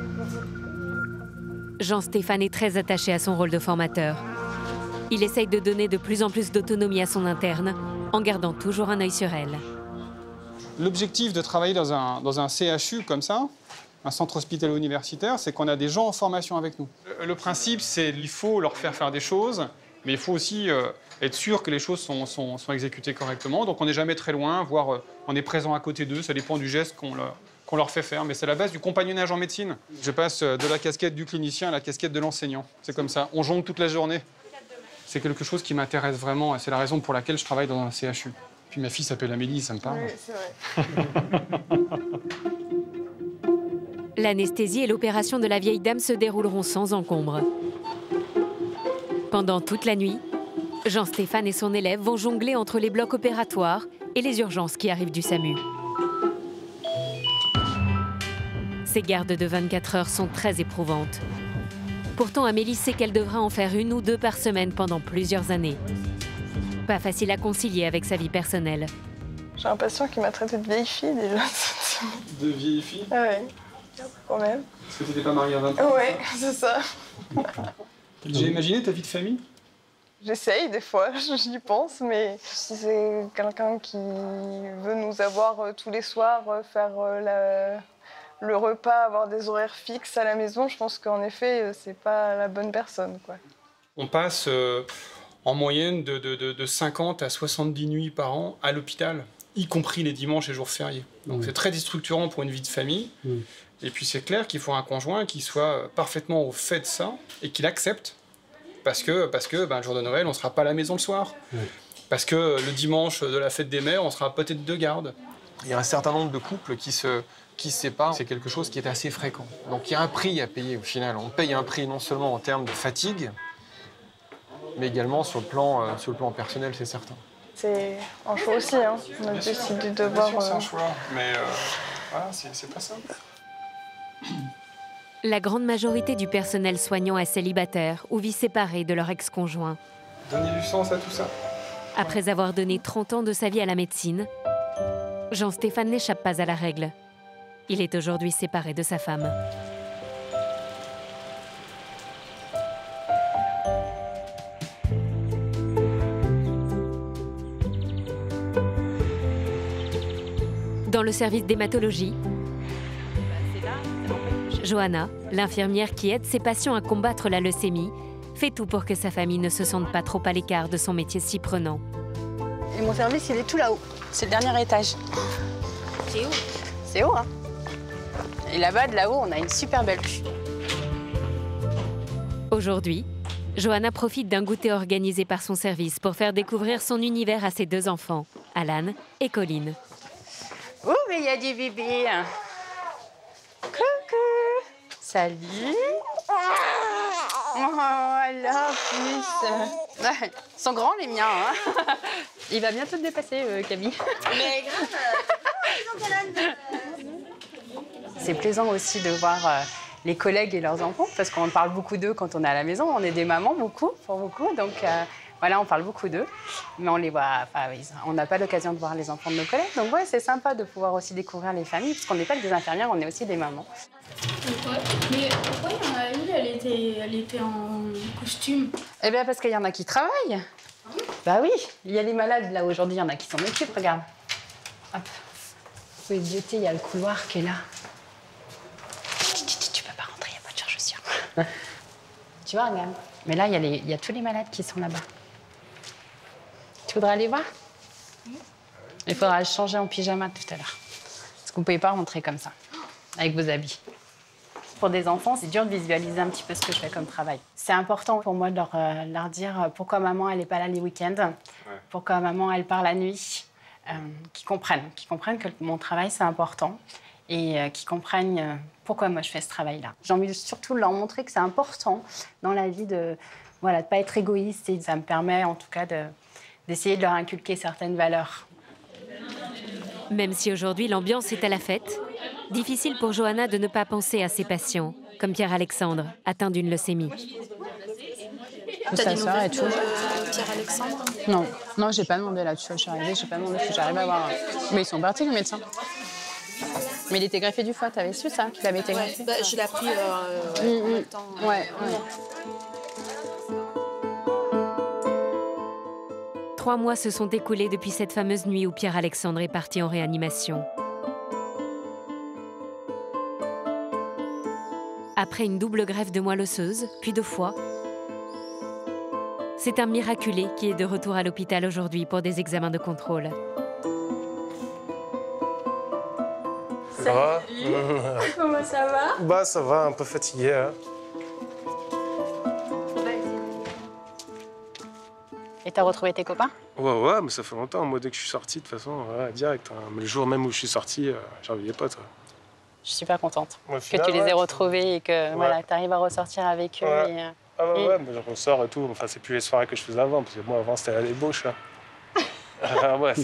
Jean-Stéphane est très attaché à son rôle de formateur. Il essaye de donner de plus en plus d'autonomie à son interne, en gardant toujours un œil sur elle. L'objectif de travailler dans un CHU comme ça, un centre hospitalo-universitaire, c'est qu'on a des gens en formation avec nous. Le principe, c'est qu'il faut leur faire des choses, mais il faut aussi être sûr que les choses sont exécutées correctement. Donc on n'est jamais très loin, voire on est présent à côté d'eux, ça dépend du geste qu'on leur fait faire. Mais c'est la base du compagnonnage en médecine. Je passe de la casquette du clinicien à la casquette de l'enseignant. C'est comme ça, on jongle toute la journée. C'est quelque chose qui m'intéresse vraiment et c'est la raison pour laquelle je travaille dans un CHU. Puis ma fille s'appelle Amélie, ça me parle. Oui, c'est vrai. L'anesthésie et l'opération de la vieille dame se dérouleront sans encombre. Pendant toute la nuit, Jean-Stéphane et son élève vont jongler entre les blocs opératoires et les urgences qui arrivent du SAMU. Ces gardes de 24 heures sont très éprouvantes. Pourtant, Amélie sait qu'elle devra en faire 1 ou 2 par semaine pendant plusieurs années. Pas facile à concilier avec sa vie personnelle. J'ai un patient qui m'a traité de vieille fille déjà. De vieille fille? Ah ouais, quand même. Parce que tu n'étais pas mariée à 20 ans? Ouais, c'est ça. J'ai imaginé ta vie de famille? J'essaye des fois, j'y pense, mais si c'est quelqu'un qui veut nous avoir tous les soirs, faire le repas, avoir des horaires fixes à la maison, je pense qu'en effet, c'est pas la bonne personne, quoi. On passe en moyenne de 50 à 70 nuits par an à l'hôpital, y compris les dimanches et jours fériés. Donc c'est très déstructurant pour une vie de famille. Et puis c'est clair qu'il faut un conjoint qui soit parfaitement au fait de ça et qui l'accepte. Parce que le jour de Noël, on ne sera pas à la maison le soir. Parce que le dimanche de la fête des mères, on sera peut-être de garde. Il y a un certain nombre de couples qui se séparent. C'est quelque chose qui est assez fréquent. Donc il y a un prix à payer au final. On paye un prix non seulement en termes de fatigue, mais également sur le plan personnel, c'est certain. C'est un choix aussi, hein. On a décidé de voir... C'est un choix, mais voilà, c'est pas simple. La grande majorité du personnel soignant est célibataire ou vit séparé de leur ex-conjoint. Donner du sens à tout ça. Après avoir donné 30 ans de sa vie à la médecine, Jean-Stéphane n'échappe pas à la règle. Il est aujourd'hui séparé de sa femme. Dans le service d'hématologie, Johanna, l'infirmière qui aide ses patients à combattre la leucémie, fait tout pour que sa famille ne se sente pas trop à l'écart de son métier si prenant. Et mon service, il est tout là-haut. C'est le dernier étage. C'est haut. C'est haut, hein. Et là-bas, de là-haut, on a une super belle vue. Aujourd'hui, Johanna profite d'un goûter organisé par son service pour faire découvrir son univers à ses 2 enfants, Alan et Colline. Oh, mais il y a du bébé. Coucou. Salut. Oh, là, plus. Ils sont grands, les miens. Hein. Il va bientôt te dépasser, Camille. Mais grave, C'est plaisant aussi de voir les collègues et leurs enfants, parce qu'on parle beaucoup d'eux quand on est à la maison. On est des mamans, pour beaucoup. Donc, voilà, on parle beaucoup d'eux. Mais on les voit... Enfin, on n'a pas l'occasion de voir les enfants de nos collègues. Donc, ouais, c'est sympa de pouvoir aussi découvrir les familles, parce qu'on n'est pas que des infirmières, on est aussi des mamans. Mais pourquoi il y en a une, elle était en costume? Eh bien, parce qu'il y en a qui travaillent. Bah oui, il y a les malades, là, aujourd'hui, il y en a qui s'en occupent, regarde. Hop. Vous pouvez zioter, il y a le couloir qui est là. Tu peux pas rentrer, il n'y a pas de charge-chaussures. Tu vois, regarde. Mais là, il y a tous les malades qui sont là-bas. Tu voudrais aller voir? Il faudra changer en pyjama tout à l'heure. Parce que vous ne pouvez pas rentrer comme ça, avec vos habits. Pour des enfants, c'est dur de visualiser un petit peu ce que je fais comme travail. C'est important pour moi de leur dire pourquoi maman, elle n'est pas là les week-ends, pourquoi maman, elle part la nuit, qu'ils comprennent que mon travail, c'est important et qu'ils comprennent pourquoi moi, je fais ce travail-là. J'ai envie de surtout leur montrer que c'est important dans la vie de ne pas être égoïste et ça me permet en tout cas d'essayer de leur inculquer certaines valeurs. Même si aujourd'hui l'ambiance est à la fête, difficile pour Johanna de ne pas penser à ses patients, comme Pierre-Alexandre, atteint d'une leucémie. Sa sœur et tout. Pierre-Alexandre? Non, j'ai pas demandé là-dessus. Je suis arrivée, j'ai pas demandé si j'arrive à voir. Mais ils sont partis, les médecins. Mais il était greffé du foie, t'avais su ça, qu'il avait été greffé? Bah, je l'ai appris en même temps. Ouais. 3 mois se sont écoulés depuis cette fameuse nuit où Pierre-Alexandre est parti en réanimation. Après une double greffe de moelle osseuse, puis de foie, c'est un miraculé qui est de retour à l'hôpital aujourd'hui pour des examens de contrôle. Ça va? Comment ça va? Bah ça va, un peu fatigué. Hein. Et t'as retrouvé tes copains? Ouais, mais ça fait longtemps. Moi, dès que je suis sorti, de toute façon, voilà, direct. Hein. Mais le jour même où je suis sorti, j'ai revu les potes. Ouais. Je suis super contente final, que tu les aies retrouvés et que voilà, tu arrives à ressortir avec eux. Ouais. Ouais, mais je ressors et tout. Enfin, c'est plus les soirées que je faisais avant, parce que moi, avant, c'était la débauche. Hein. Ouais,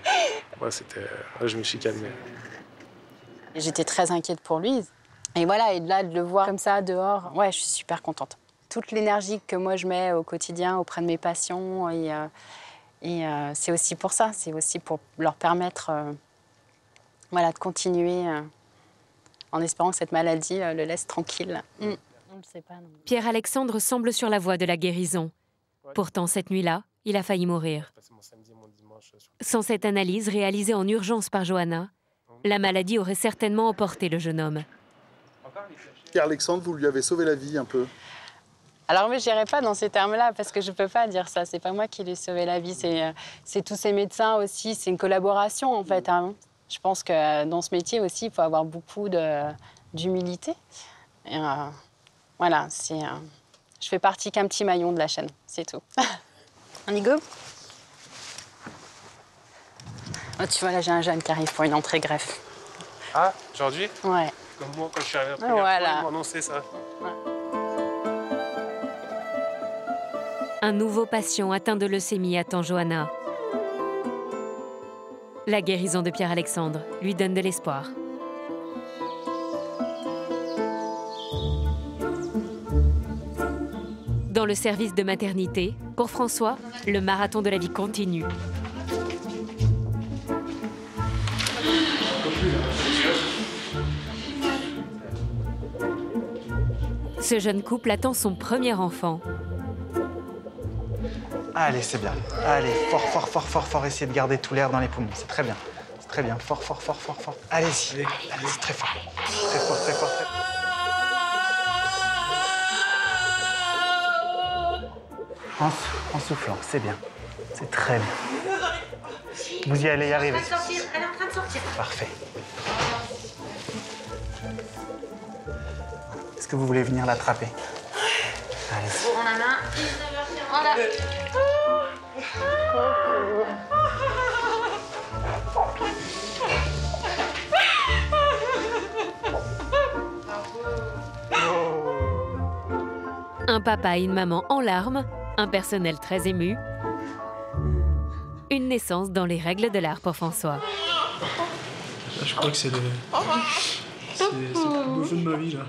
je me suis calmé. J'étais très inquiète pour lui. Et voilà, et là, de le voir comme ça, dehors, ouais, je suis super contente. Toute l'énergie que moi, je mets au quotidien auprès de mes patients, c'est aussi pour ça. C'est aussi pour leur permettre voilà, de continuer en espérant que cette maladie le laisse tranquille. On ne le sait pas, non. Pierre-Alexandre semble sur la voie de la guérison. Pourtant, cette nuit-là, il a failli mourir. Sans cette analyse réalisée en urgence par Johanna, La maladie aurait certainement emporté le jeune homme. Et Alexandre, vous lui avez sauvé la vie un peu. Alors moi, je n'irai pas dans ces termes-là parce que je ne peux pas dire ça. C'est pas moi qui lui ai sauvé la vie, c'est tous ces médecins aussi. C'est une collaboration en fait. Hein. Je pense que dans ce métier aussi, il faut avoir beaucoup d'humilité. Voilà, je fais partie qu'un petit maillon de la chaîne, c'est tout. On y go? Oh, tu vois, là, j'ai un jeune qui arrive pour une entrée greffe. Ah, aujourd'hui? Ouais. Comme moi, quand je suis arrivé la première fois, ils m'ont annoncé ça. Ouais. Un nouveau patient atteint de leucémie attend Johanna. La guérison de Pierre-Alexandre lui donne de l'espoir. Dans le service de maternité, pour François, le marathon de la vie continue. Ce jeune couple attend son premier enfant. Allez, c'est bien. Allez, fort, fort, fort, fort, fort. Essayez de garder tout l'air dans les poumons. C'est très bien. C'est très bien. Fort, fort, fort, fort, fort. Allez-y. Allez-y, très fort. Très fort, très fort, très fort. En soufflant, c'est bien. C'est très bien. Vous y allez y arriver. Elle est en train de sortir. Parfait. Est-ce que vous voulez venir l'attraper? Allez-y. On en a un. Un papa et une maman en larmes, un personnel très ému. Une naissance dans les règles de l'art pour François. Là, je crois que c'est le plus beau jeu de ma vie, là.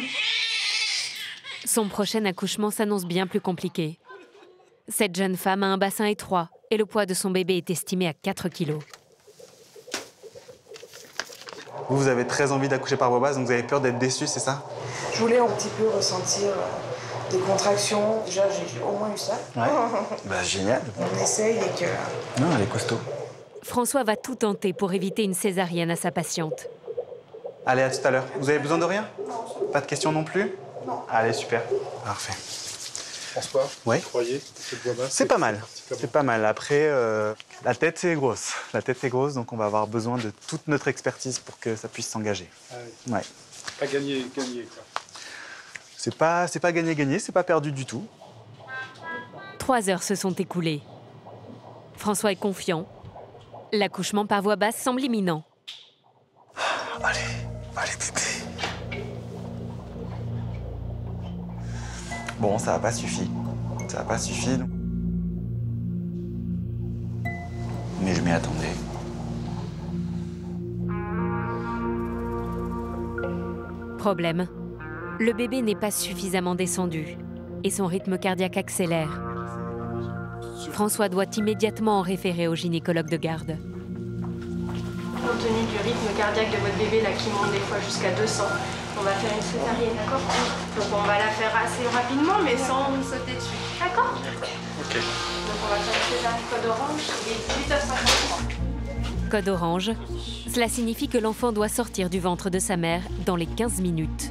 Son prochain accouchement s'annonce bien plus compliqué. Cette jeune femme a un bassin étroit et le poids de son bébé est estimé à 4 kilos. Vous avez très envie d'accoucher par voie basse, donc vous avez peur d'être déçu, c'est ça? Je voulais un petit peu ressentir des contractions. Déjà, j'ai au moins eu ça. Ouais. Bah, génial. On essaye et que... Non, elle est costaud. François va tout tenter pour éviter une césarienne à sa patiente. Allez, à tout à l'heure. Vous avez besoin de rien? Pas de questions non plus? Non. Allez, super. Parfait. François, oui. vous croyez cette voie basse? C'est pas mal. C'est pas mal. Après, la tête, c'est grosse. La tête est grosse, donc on va avoir besoin de toute notre expertise pour que ça puisse s'engager. Ah oui. Ouais. Pas gagné, quoi. C'est pas gagné, c'est pas perdu du tout. 3 heures se sont écoulées. François est confiant. L'accouchement par voie basse semble imminent. Allez, bébé. Bon, ça n'a pas suffi. Ça n'a pas suffi. Mais je m'y attendais. Problème. Le bébé n'est pas suffisamment descendu et son rythme cardiaque accélère. François doit immédiatement en référer au gynécologue de garde. Compte tenu du rythme cardiaque de votre bébé là, qui monte des fois jusqu'à 200, on va faire une césarienne, d'accord? Donc on va la faire assez rapidement, mais sans sauter dessus, d'accord? Ok. Donc on va faire une césarienne code orange, il est 18h53. Code orange, cela signifie que l'enfant doit sortir du ventre de sa mère dans les 15 minutes.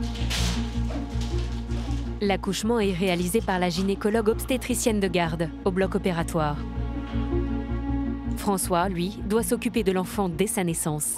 L'accouchement est réalisé par la gynécologue obstétricienne de garde au bloc opératoire. François, lui, doit s'occuper de l'enfant dès sa naissance.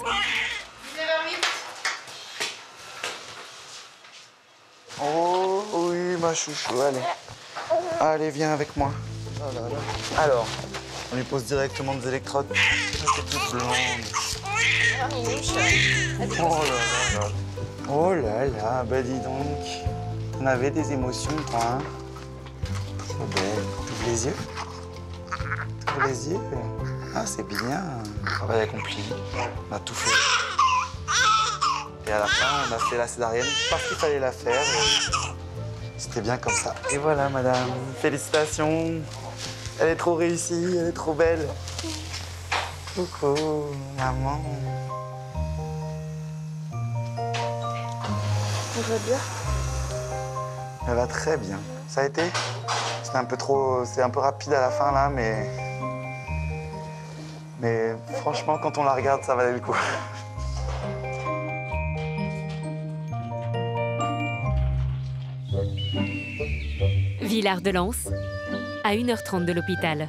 Oh oui, ma chouchou, allez. Allez, viens avec moi. Oh là là. Alors, on lui pose directement des électrodes. C'est toute blonde. Oh là là. Oh là là, bah dis donc. On avait des émotions, toi, hein. Trop belle. T'ouvres les yeux? T'ouvres les yeux? Ah, c'est bien. Travail accompli. On a tout fait. Et à la fin, on a fait la césarienne parce qu'il fallait la faire. C'était bien comme ça. Et voilà, madame. Félicitations. Elle est trop réussie, elle est trop belle. Coucou, maman. On va bien. Elle va très bien. Ça a été? C'était un peu trop... C'est un peu rapide à la fin, là, mais franchement, quand on la regarde, ça valait le coup. Villard-de-Lans, à 1h30 de l'hôpital.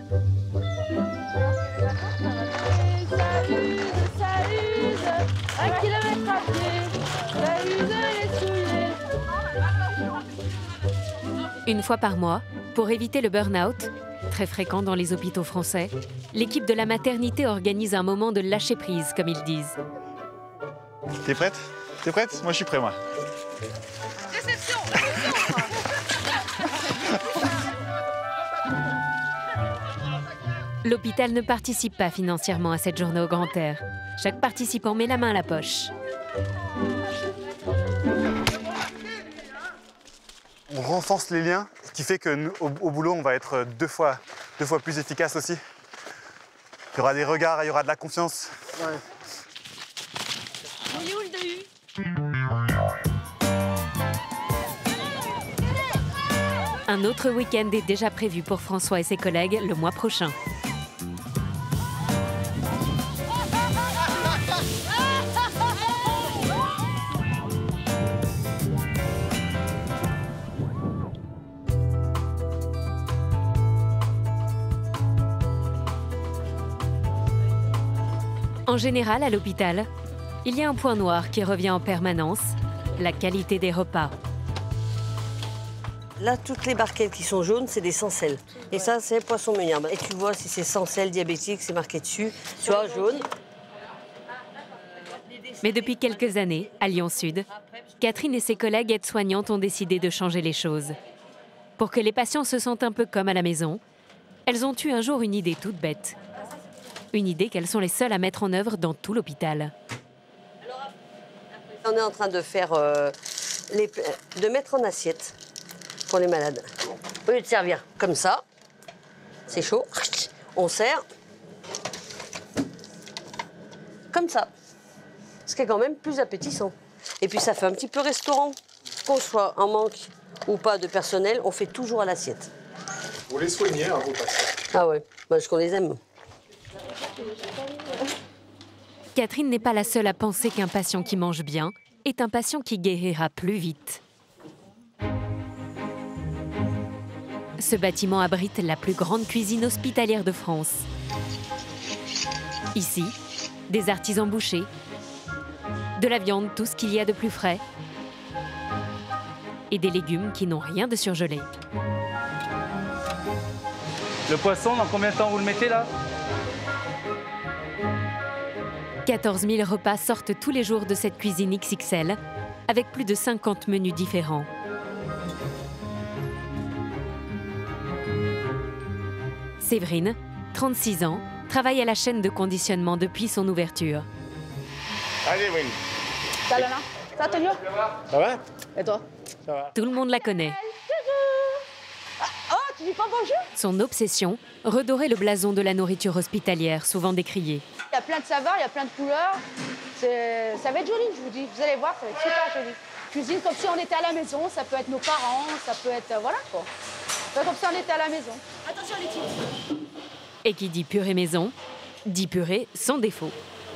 Une fois par mois, pour éviter le burn-out, très fréquent dans les hôpitaux français, l'équipe de la maternité organise un moment de lâcher-prise, comme ils disent. T'es prête? T'es prête? Moi, je suis prêt, moi. Réception. L'hôpital ne participe pas financièrement à cette journée au grand air. Chaque participant met la main à la poche. On renforce les liens, ce qui fait qu'au boulot, on va être deux fois plus efficace aussi. Il y aura des regards, il y aura de la confiance. Ouais. Un autre week-end est déjà prévu pour François et ses collègues le mois prochain. En général, à l'hôpital, il y a un point noir qui revient en permanence, la qualité des repas. Là, toutes les barquettes qui sont jaunes, c'est des sans sel. Et ça, c'est poisson meunier. Et tu vois si c'est sans sel diabétique, c'est marqué dessus. Tu vois, jaune. Mais depuis quelques années, à Lyon-Sud, Catherine et ses collègues aides-soignantes ont décidé de changer les choses. Pour que les patients se sentent un peu comme à la maison, elles ont eu un jour une idée toute bête. Une idée qu'elles sont les seules à mettre en œuvre dans tout l'hôpital. On est en train de faire, de mettre en assiette pour les malades. Au lieu de servir comme ça, c'est chaud, on sert comme ça. Ce qui est quand même plus appétissant. Et puis ça fait un petit peu restaurant. Qu'on soit en manque ou pas de personnel, on fait toujours à l'assiette. Vous les soignez, hein, vos patients? Ah ouais, parce qu'on les aime. Catherine n'est pas la seule à penser qu'un patient qui mange bien est un patient qui guérira plus vite. Ce bâtiment abrite la plus grande cuisine hospitalière de France. Ici, des artisans bouchers, de la viande, tout ce qu'il y a de plus frais, et des légumes qui n'ont rien de surgelé. Le poisson, dans combien de temps vous le mettez là? 14 000 repas sortent tous les jours de cette cuisine XXL, avec plus de 50 menus différents. Séverine, 36 ans, travaille à la chaîne de conditionnement depuis son ouverture. Allez, Win. Ça, Lana? Ça, Tonio? Ça va? Et toi? Ça va. Tout le monde la connaît. Oh, tu dis pas bonjour? Son obsession, redorer le blason de la nourriture hospitalière, souvent décriée. Il y a plein de saveurs, il y a plein de couleurs. Ça va être joli, je vous dis. Vous allez voir, ça va être super joli. Cuisine comme si on était à la maison, ça peut être nos parents, ça peut être... voilà, quoi. Comme si on était à la maison. Attention les titres. Et qui dit purée maison, dit purée sans défaut.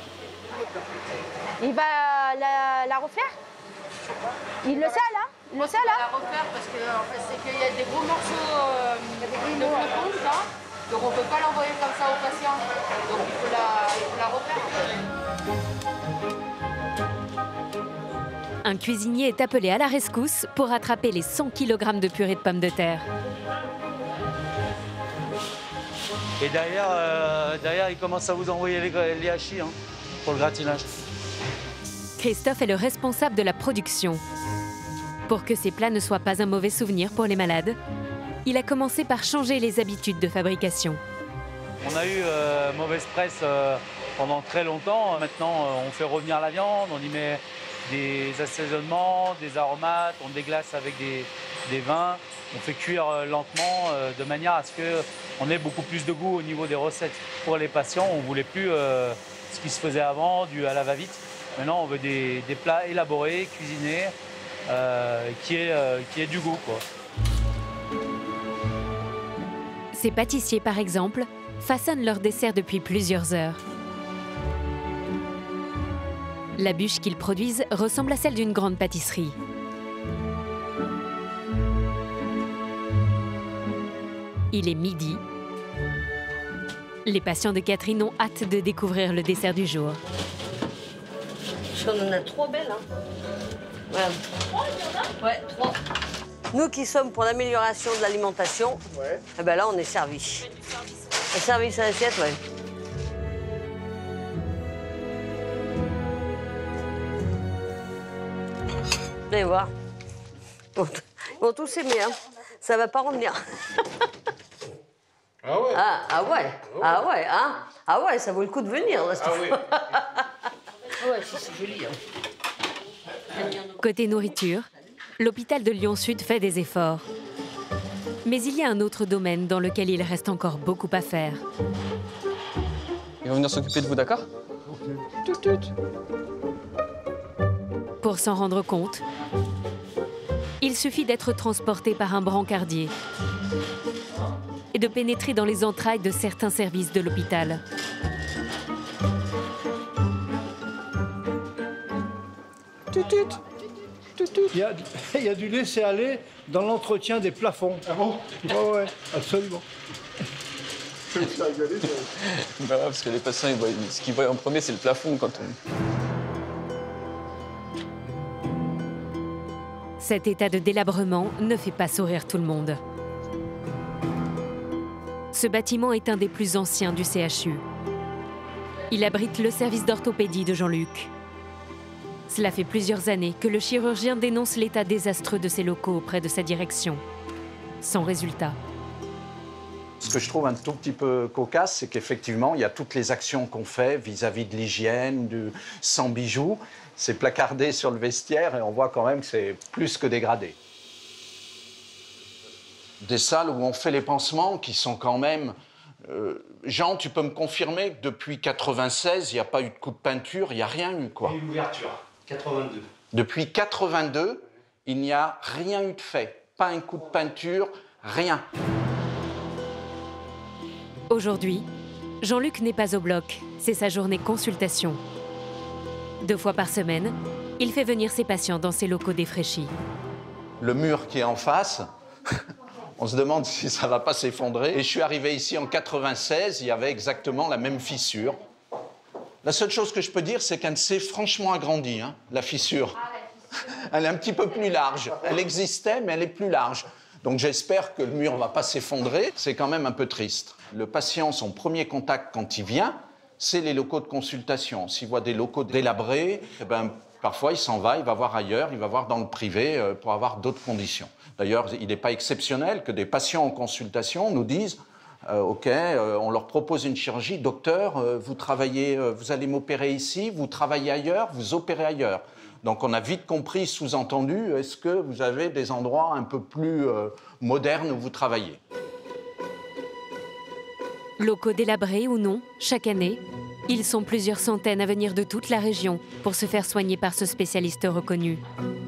Il va la refaire? Il le sait, là? Il le sait, là? La refaire parce que en fait, c'est qu'il y a des gros morceaux de flocons, là. Donc on ne peut pas l'envoyer comme ça au patient. Donc il faut la refaire. Un cuisinier est appelé à la rescousse pour rattraper les 100 kg de purée de pommes de terre. Et derrière, il commence à vous envoyer les hachis hein, pour le gratinage. Christophe est le responsable de la production. Pour que ces plats ne soient pas un mauvais souvenir pour les malades, il a commencé par changer les habitudes de fabrication. On a eu mauvaise presse pendant très longtemps. Maintenant, on fait revenir la viande, on y met des assaisonnements, des aromates, on déglace avec des vins. On fait cuire lentement de manière à ce qu'on ait beaucoup plus de goût au niveau des recettes. Pour les patients, on ne voulait plus ce qui se faisait avant, du à la va-vite. Maintenant, on veut des plats élaborés, cuisinés, qui aient du goût, quoi. Ces pâtissiers, par exemple, façonnent leur dessert depuis plusieurs heures. La bûche qu'ils produisent ressemble à celle d'une grande pâtisserie. Il est midi. Les patients de Catherine ont hâte de découvrir le dessert du jour. On en a 3 belles, hein. Voilà. 3, il y en a ? Ouais, 3. Nous qui sommes pour l'amélioration de l'alimentation, eh ben là, on est servis. Un service à l'assiette, ouais. Vous allez voir. Ils vont tous aimer, hein. Ça va pas revenir. Ah ouais. Ah ouais. Ah ouais, hein. Ah ouais, ça vaut le coup de venir. Là, ah oui. Ah ouais, c'est joli. Hein. Côté nourriture, l'hôpital de Lyon-Sud fait des efforts. Mais il y a un autre domaine dans lequel il reste encore beaucoup à faire. Ils vont venir s'occuper de vous, d'accord? Pour s'en rendre compte, il suffit d'être transporté par un brancardier et de pénétrer dans les entrailles de certains services de l'hôpital. Il y a du laisser-aller dans l'entretien des plafonds. Ah bon? Ouais, absolument. Bah ouais, parce que les patients, ce qu'ils voient en premier, c'est le plafond quand on... Cet état de délabrement ne fait pas sourire tout le monde. Ce bâtiment est un des plus anciens du CHU. Il abrite le service d'orthopédie de Jean-Luc. Cela fait plusieurs années que le chirurgien dénonce l'état désastreux de ses locaux auprès de sa direction. Sans résultat. Ce que je trouve un tout petit peu cocasse, c'est qu'effectivement, il y a toutes les actions qu'on fait vis-à-vis de l'hygiène, du sans bijoux. C'est placardé sur le vestiaire et on voit quand même que c'est plus que dégradé. Des salles où on fait les pansements qui sont quand même... Jean, tu peux me confirmer que depuis 96, il n'y a pas eu de coup de peinture, il n'y a rien eu, quoi. Il y a eu l'ouverture, 82. Depuis 82, il n'y a rien eu de fait. Pas un coup de peinture, rien. Aujourd'hui, Jean-Luc n'est pas au bloc. C'est sa journée consultation. 2 fois par semaine, il fait venir ses patients dans ses locaux défraîchis. Le mur qui est en face, on se demande si ça ne va pas s'effondrer. Et je suis arrivé ici en 96, il y avait exactement la même fissure. La seule chose que je peux dire, c'est qu'elle s'est franchement agrandie, hein, la fissure. Elle est un petit peu plus large. Elle existait, mais elle est plus large. Donc j'espère que le mur ne va pas s'effondrer. C'est quand même un peu triste. Le patient, son premier contact quand il vient, c'est les locaux de consultation. S'il voit des locaux délabrés, eh ben, parfois il s'en va, il va voir ailleurs, il va voir dans le privé pour avoir d'autres conditions. D'ailleurs, il n'est pas exceptionnel que des patients en consultation nous disent OK, on leur propose une chirurgie. Docteur, vous travaillez, vous allez m'opérer ici, vous travaillez ailleurs, vous opérez ailleurs. Donc on a vite compris, sous-entendu, est-ce que vous avez des endroits un peu plus modernes où vous travaillez? Locaux délabrés ou non, chaque année, ils sont plusieurs centaines à venir de toute la région pour se faire soigner par ce spécialiste reconnu.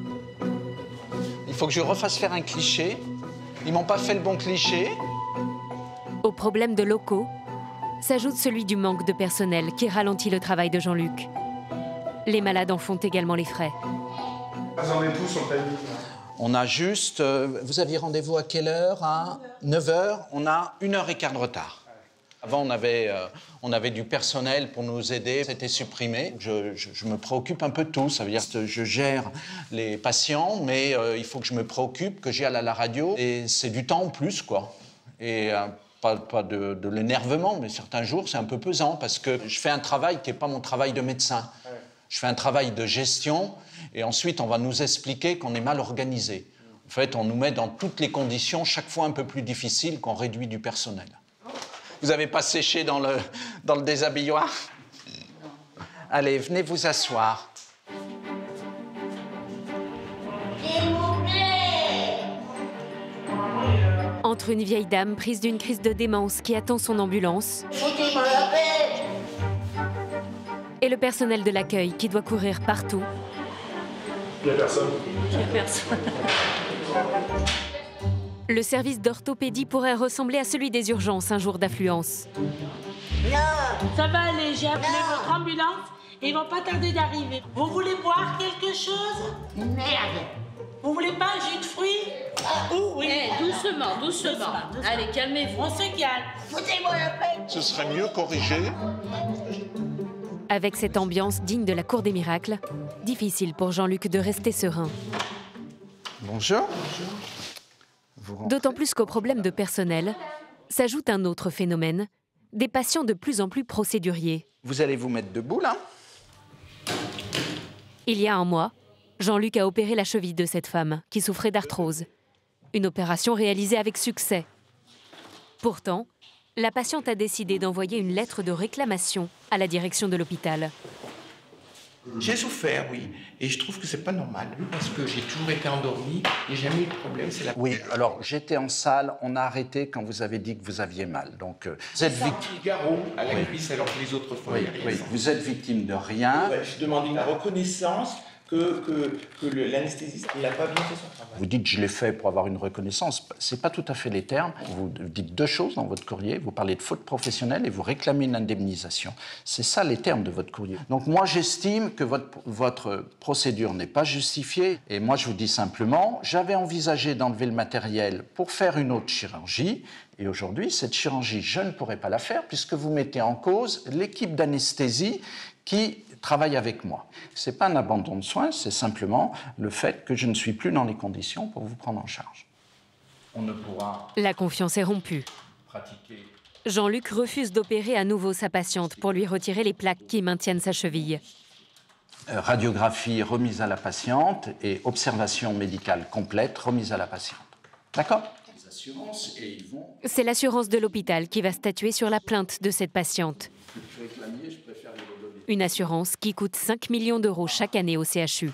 Il faut que je refasse faire un cliché. Ils m'ont pas fait le bon cliché. Au problème de locaux, s'ajoute celui du manque de personnel qui ralentit le travail de Jean-Luc. Les malades en font également les frais. J'en ai tout sur le timing. On a juste... vous aviez rendez-vous à quelle heure? À 9h. On a 1h15 de retard. Avant, on avait du personnel pour nous aider. C'était supprimé. Je me préoccupe un peu de tout. Ça veut dire que je gère les patients, mais il faut que je me préoccupe, que j'y aille à la radio. Et c'est du temps en plus, quoi. Et pas de l'énervement, mais certains jours, c'est un peu pesant parce que je fais un travail qui n'est pas mon travail de médecin. Je fais un travail de gestion et ensuite, on va nous expliquer qu'on est mal organisé. En fait, on nous met dans toutes les conditions, chaque fois un peu plus difficiles, qu'on réduit du personnel. Vous n'avez pas séché dans le déshabilloir? Allez, venez vous asseoir. Entre une vieille dame prise d'une crise de démence qui attend son ambulance et le personnel de l'accueil qui doit courir partout. Il n'y a personne. Il n'y a personne. Le service d'orthopédie pourrait ressembler à celui des urgences un jour d'affluence. Non, ça va aller, j'ai appelé votre ambulance et ils vont pas tarder d'arriver. Vous voulez boire quelque chose? Merde. Vous voulez pas un jus de fruits? Oui. Doucement, doucement. Allez, calmez-vous, on se calme. Foutez-moi la paix. Ce serait mieux corrigé. Avec cette ambiance digne de la Cour des miracles, difficile pour Jean-Luc de rester serein. Bonjour. D'autant plus qu'au problème de personnel s'ajoute un autre phénomène, des patients de plus en plus procéduriers. Vous allez vous mettre debout, là? Il y a un mois, Jean-Luc a opéré la cheville de cette femme qui souffrait d'arthrose. Une opération réalisée avec succès. Pourtant, la patiente a décidé d'envoyer une lettre de réclamation à la direction de l'hôpital. J'ai souffert, oui, et je trouve que c'est pas normal, parce que j'ai toujours été endormi, j'ai jamais eu de problème, c'est la... Oui, alors j'étais en salle, on a arrêté quand vous avez dit que vous aviez mal, donc vous êtes victime... Garrot à la cuisse alors que les autres fois, oui, vous êtes victime de rien. Ouais, je demande la reconnaissance que l'anesthésiste n'a pas bien fait son travail. Vous dites « je l'ai fait pour avoir une reconnaissance », c'est pas tout à fait les termes. Vous dites deux choses dans votre courrier, vous parlez de faute professionnelle et vous réclamez une indemnisation. C'est ça les termes de votre courrier. Donc moi j'estime que votre procédure n'est pas justifiée et moi je vous dis simplement, j'avais envisagé d'enlever le matériel pour faire une autre chirurgie et aujourd'hui cette chirurgie je ne pourrais pas la faire puisque vous mettez en cause l'équipe d'anesthésie qui travaille avec moi. Ce n'est pas un abandon de soins, c'est simplement le fait que je ne suis plus dans les conditions pour vous prendre en charge. On ne pourra... La confiance est rompue. Pratiquer. Jean-Luc refuse d'opérer à nouveau sa patiente pour lui retirer les plaques qui maintiennent sa cheville. Radiographie remise à la patiente et observation médicale complète remise à la patiente. D'accord ? Les assurances et ils vont... C'est l'assurance de l'hôpital qui va statuer sur la plainte de cette patiente. Une assurance qui coûte 5 millions d'euros chaque année au CHU.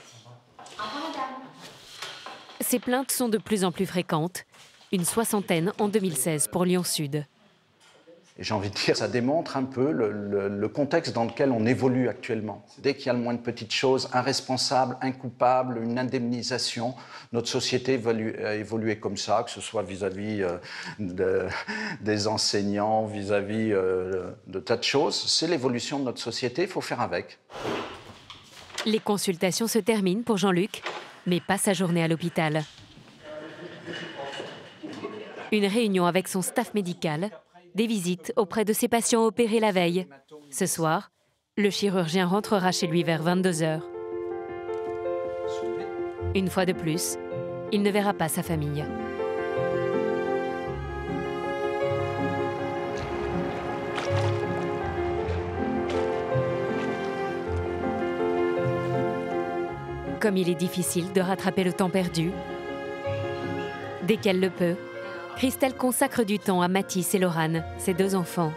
Ces plaintes sont de plus en plus fréquentes, une soixantaine en 2016 pour Lyon-Sud. Et j'ai envie de dire, ça démontre un peu le contexte dans lequel on évolue actuellement. Dès qu'il y a le moins de petites choses, un responsable, un coupable, une indemnisation, notre société a évolué comme ça, que ce soit vis-à-vis des enseignants, vis-à-vis de tas de choses. C'est l'évolution de notre société, il faut faire avec. Les consultations se terminent pour Jean-Luc, mais pas sa journée à l'hôpital. Une réunion avec son staff médical, des visites auprès de ses patients opérés la veille. Ce soir, le chirurgien rentrera chez lui vers 22 h. Une fois de plus, il ne verra pas sa famille. Comme il est difficile de rattraper le temps perdu, dès qu'elle le peut, Christelle consacre du temps à Mathis et Laurane, ses deux enfants.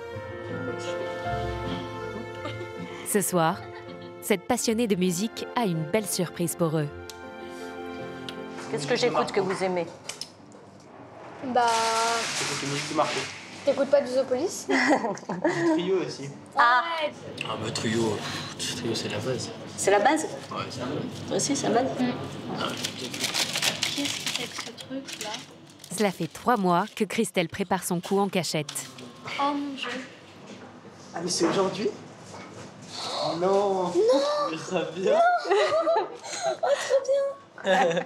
Ce soir, cette passionnée de musique a une belle surprise pour eux. Qu'est-ce que j'écoute que vous aimez? Bah... C'est une musique de Marco. T'écoutes pas du Zoopolis? Trio aussi. Ah, Ah bah trio c'est la base. c'est la base? Ouais, c'est la base. Toi aussi, c'est la base? Qu'est-ce que c'est que ce truc là? Cela fait 3 mois que Christelle prépare son coup en cachette. Oh mon Dieu. Ah mais c'est aujourd'hui? Oh non. Non. Mais ça vient. Non. Oh trop bien.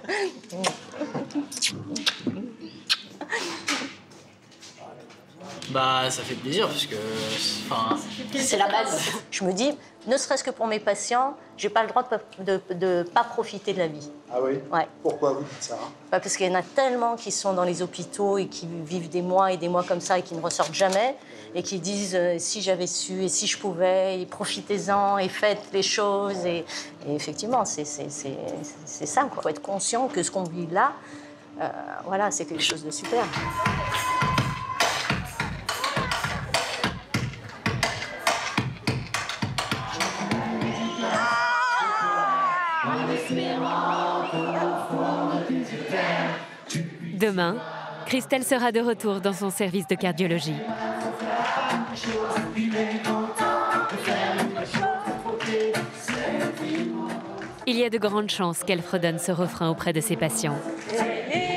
Bah ça fait plaisir parce que... Enfin... C'est la base. Je me dis, ne serait-ce que pour mes patients, j'ai pas le droit de pas profiter de la vie. Ah oui? Ouais. Pourquoi vous dites ça? Parce qu'il y en a tellement qui sont dans les hôpitaux et qui vivent des mois et des mois comme ça et qui ne ressortent jamais et qui disent si j'avais su et si je pouvais, et profitez-en et faites les choses. Et effectivement, c'est ça, quoi. Il faut être conscient que ce qu'on vit là, voilà, c'est quelque chose de super. Demain, Christelle sera de retour dans son service de cardiologie. Il y a de grandes chances qu'elle fredonne ce refrain auprès de ses patients. Les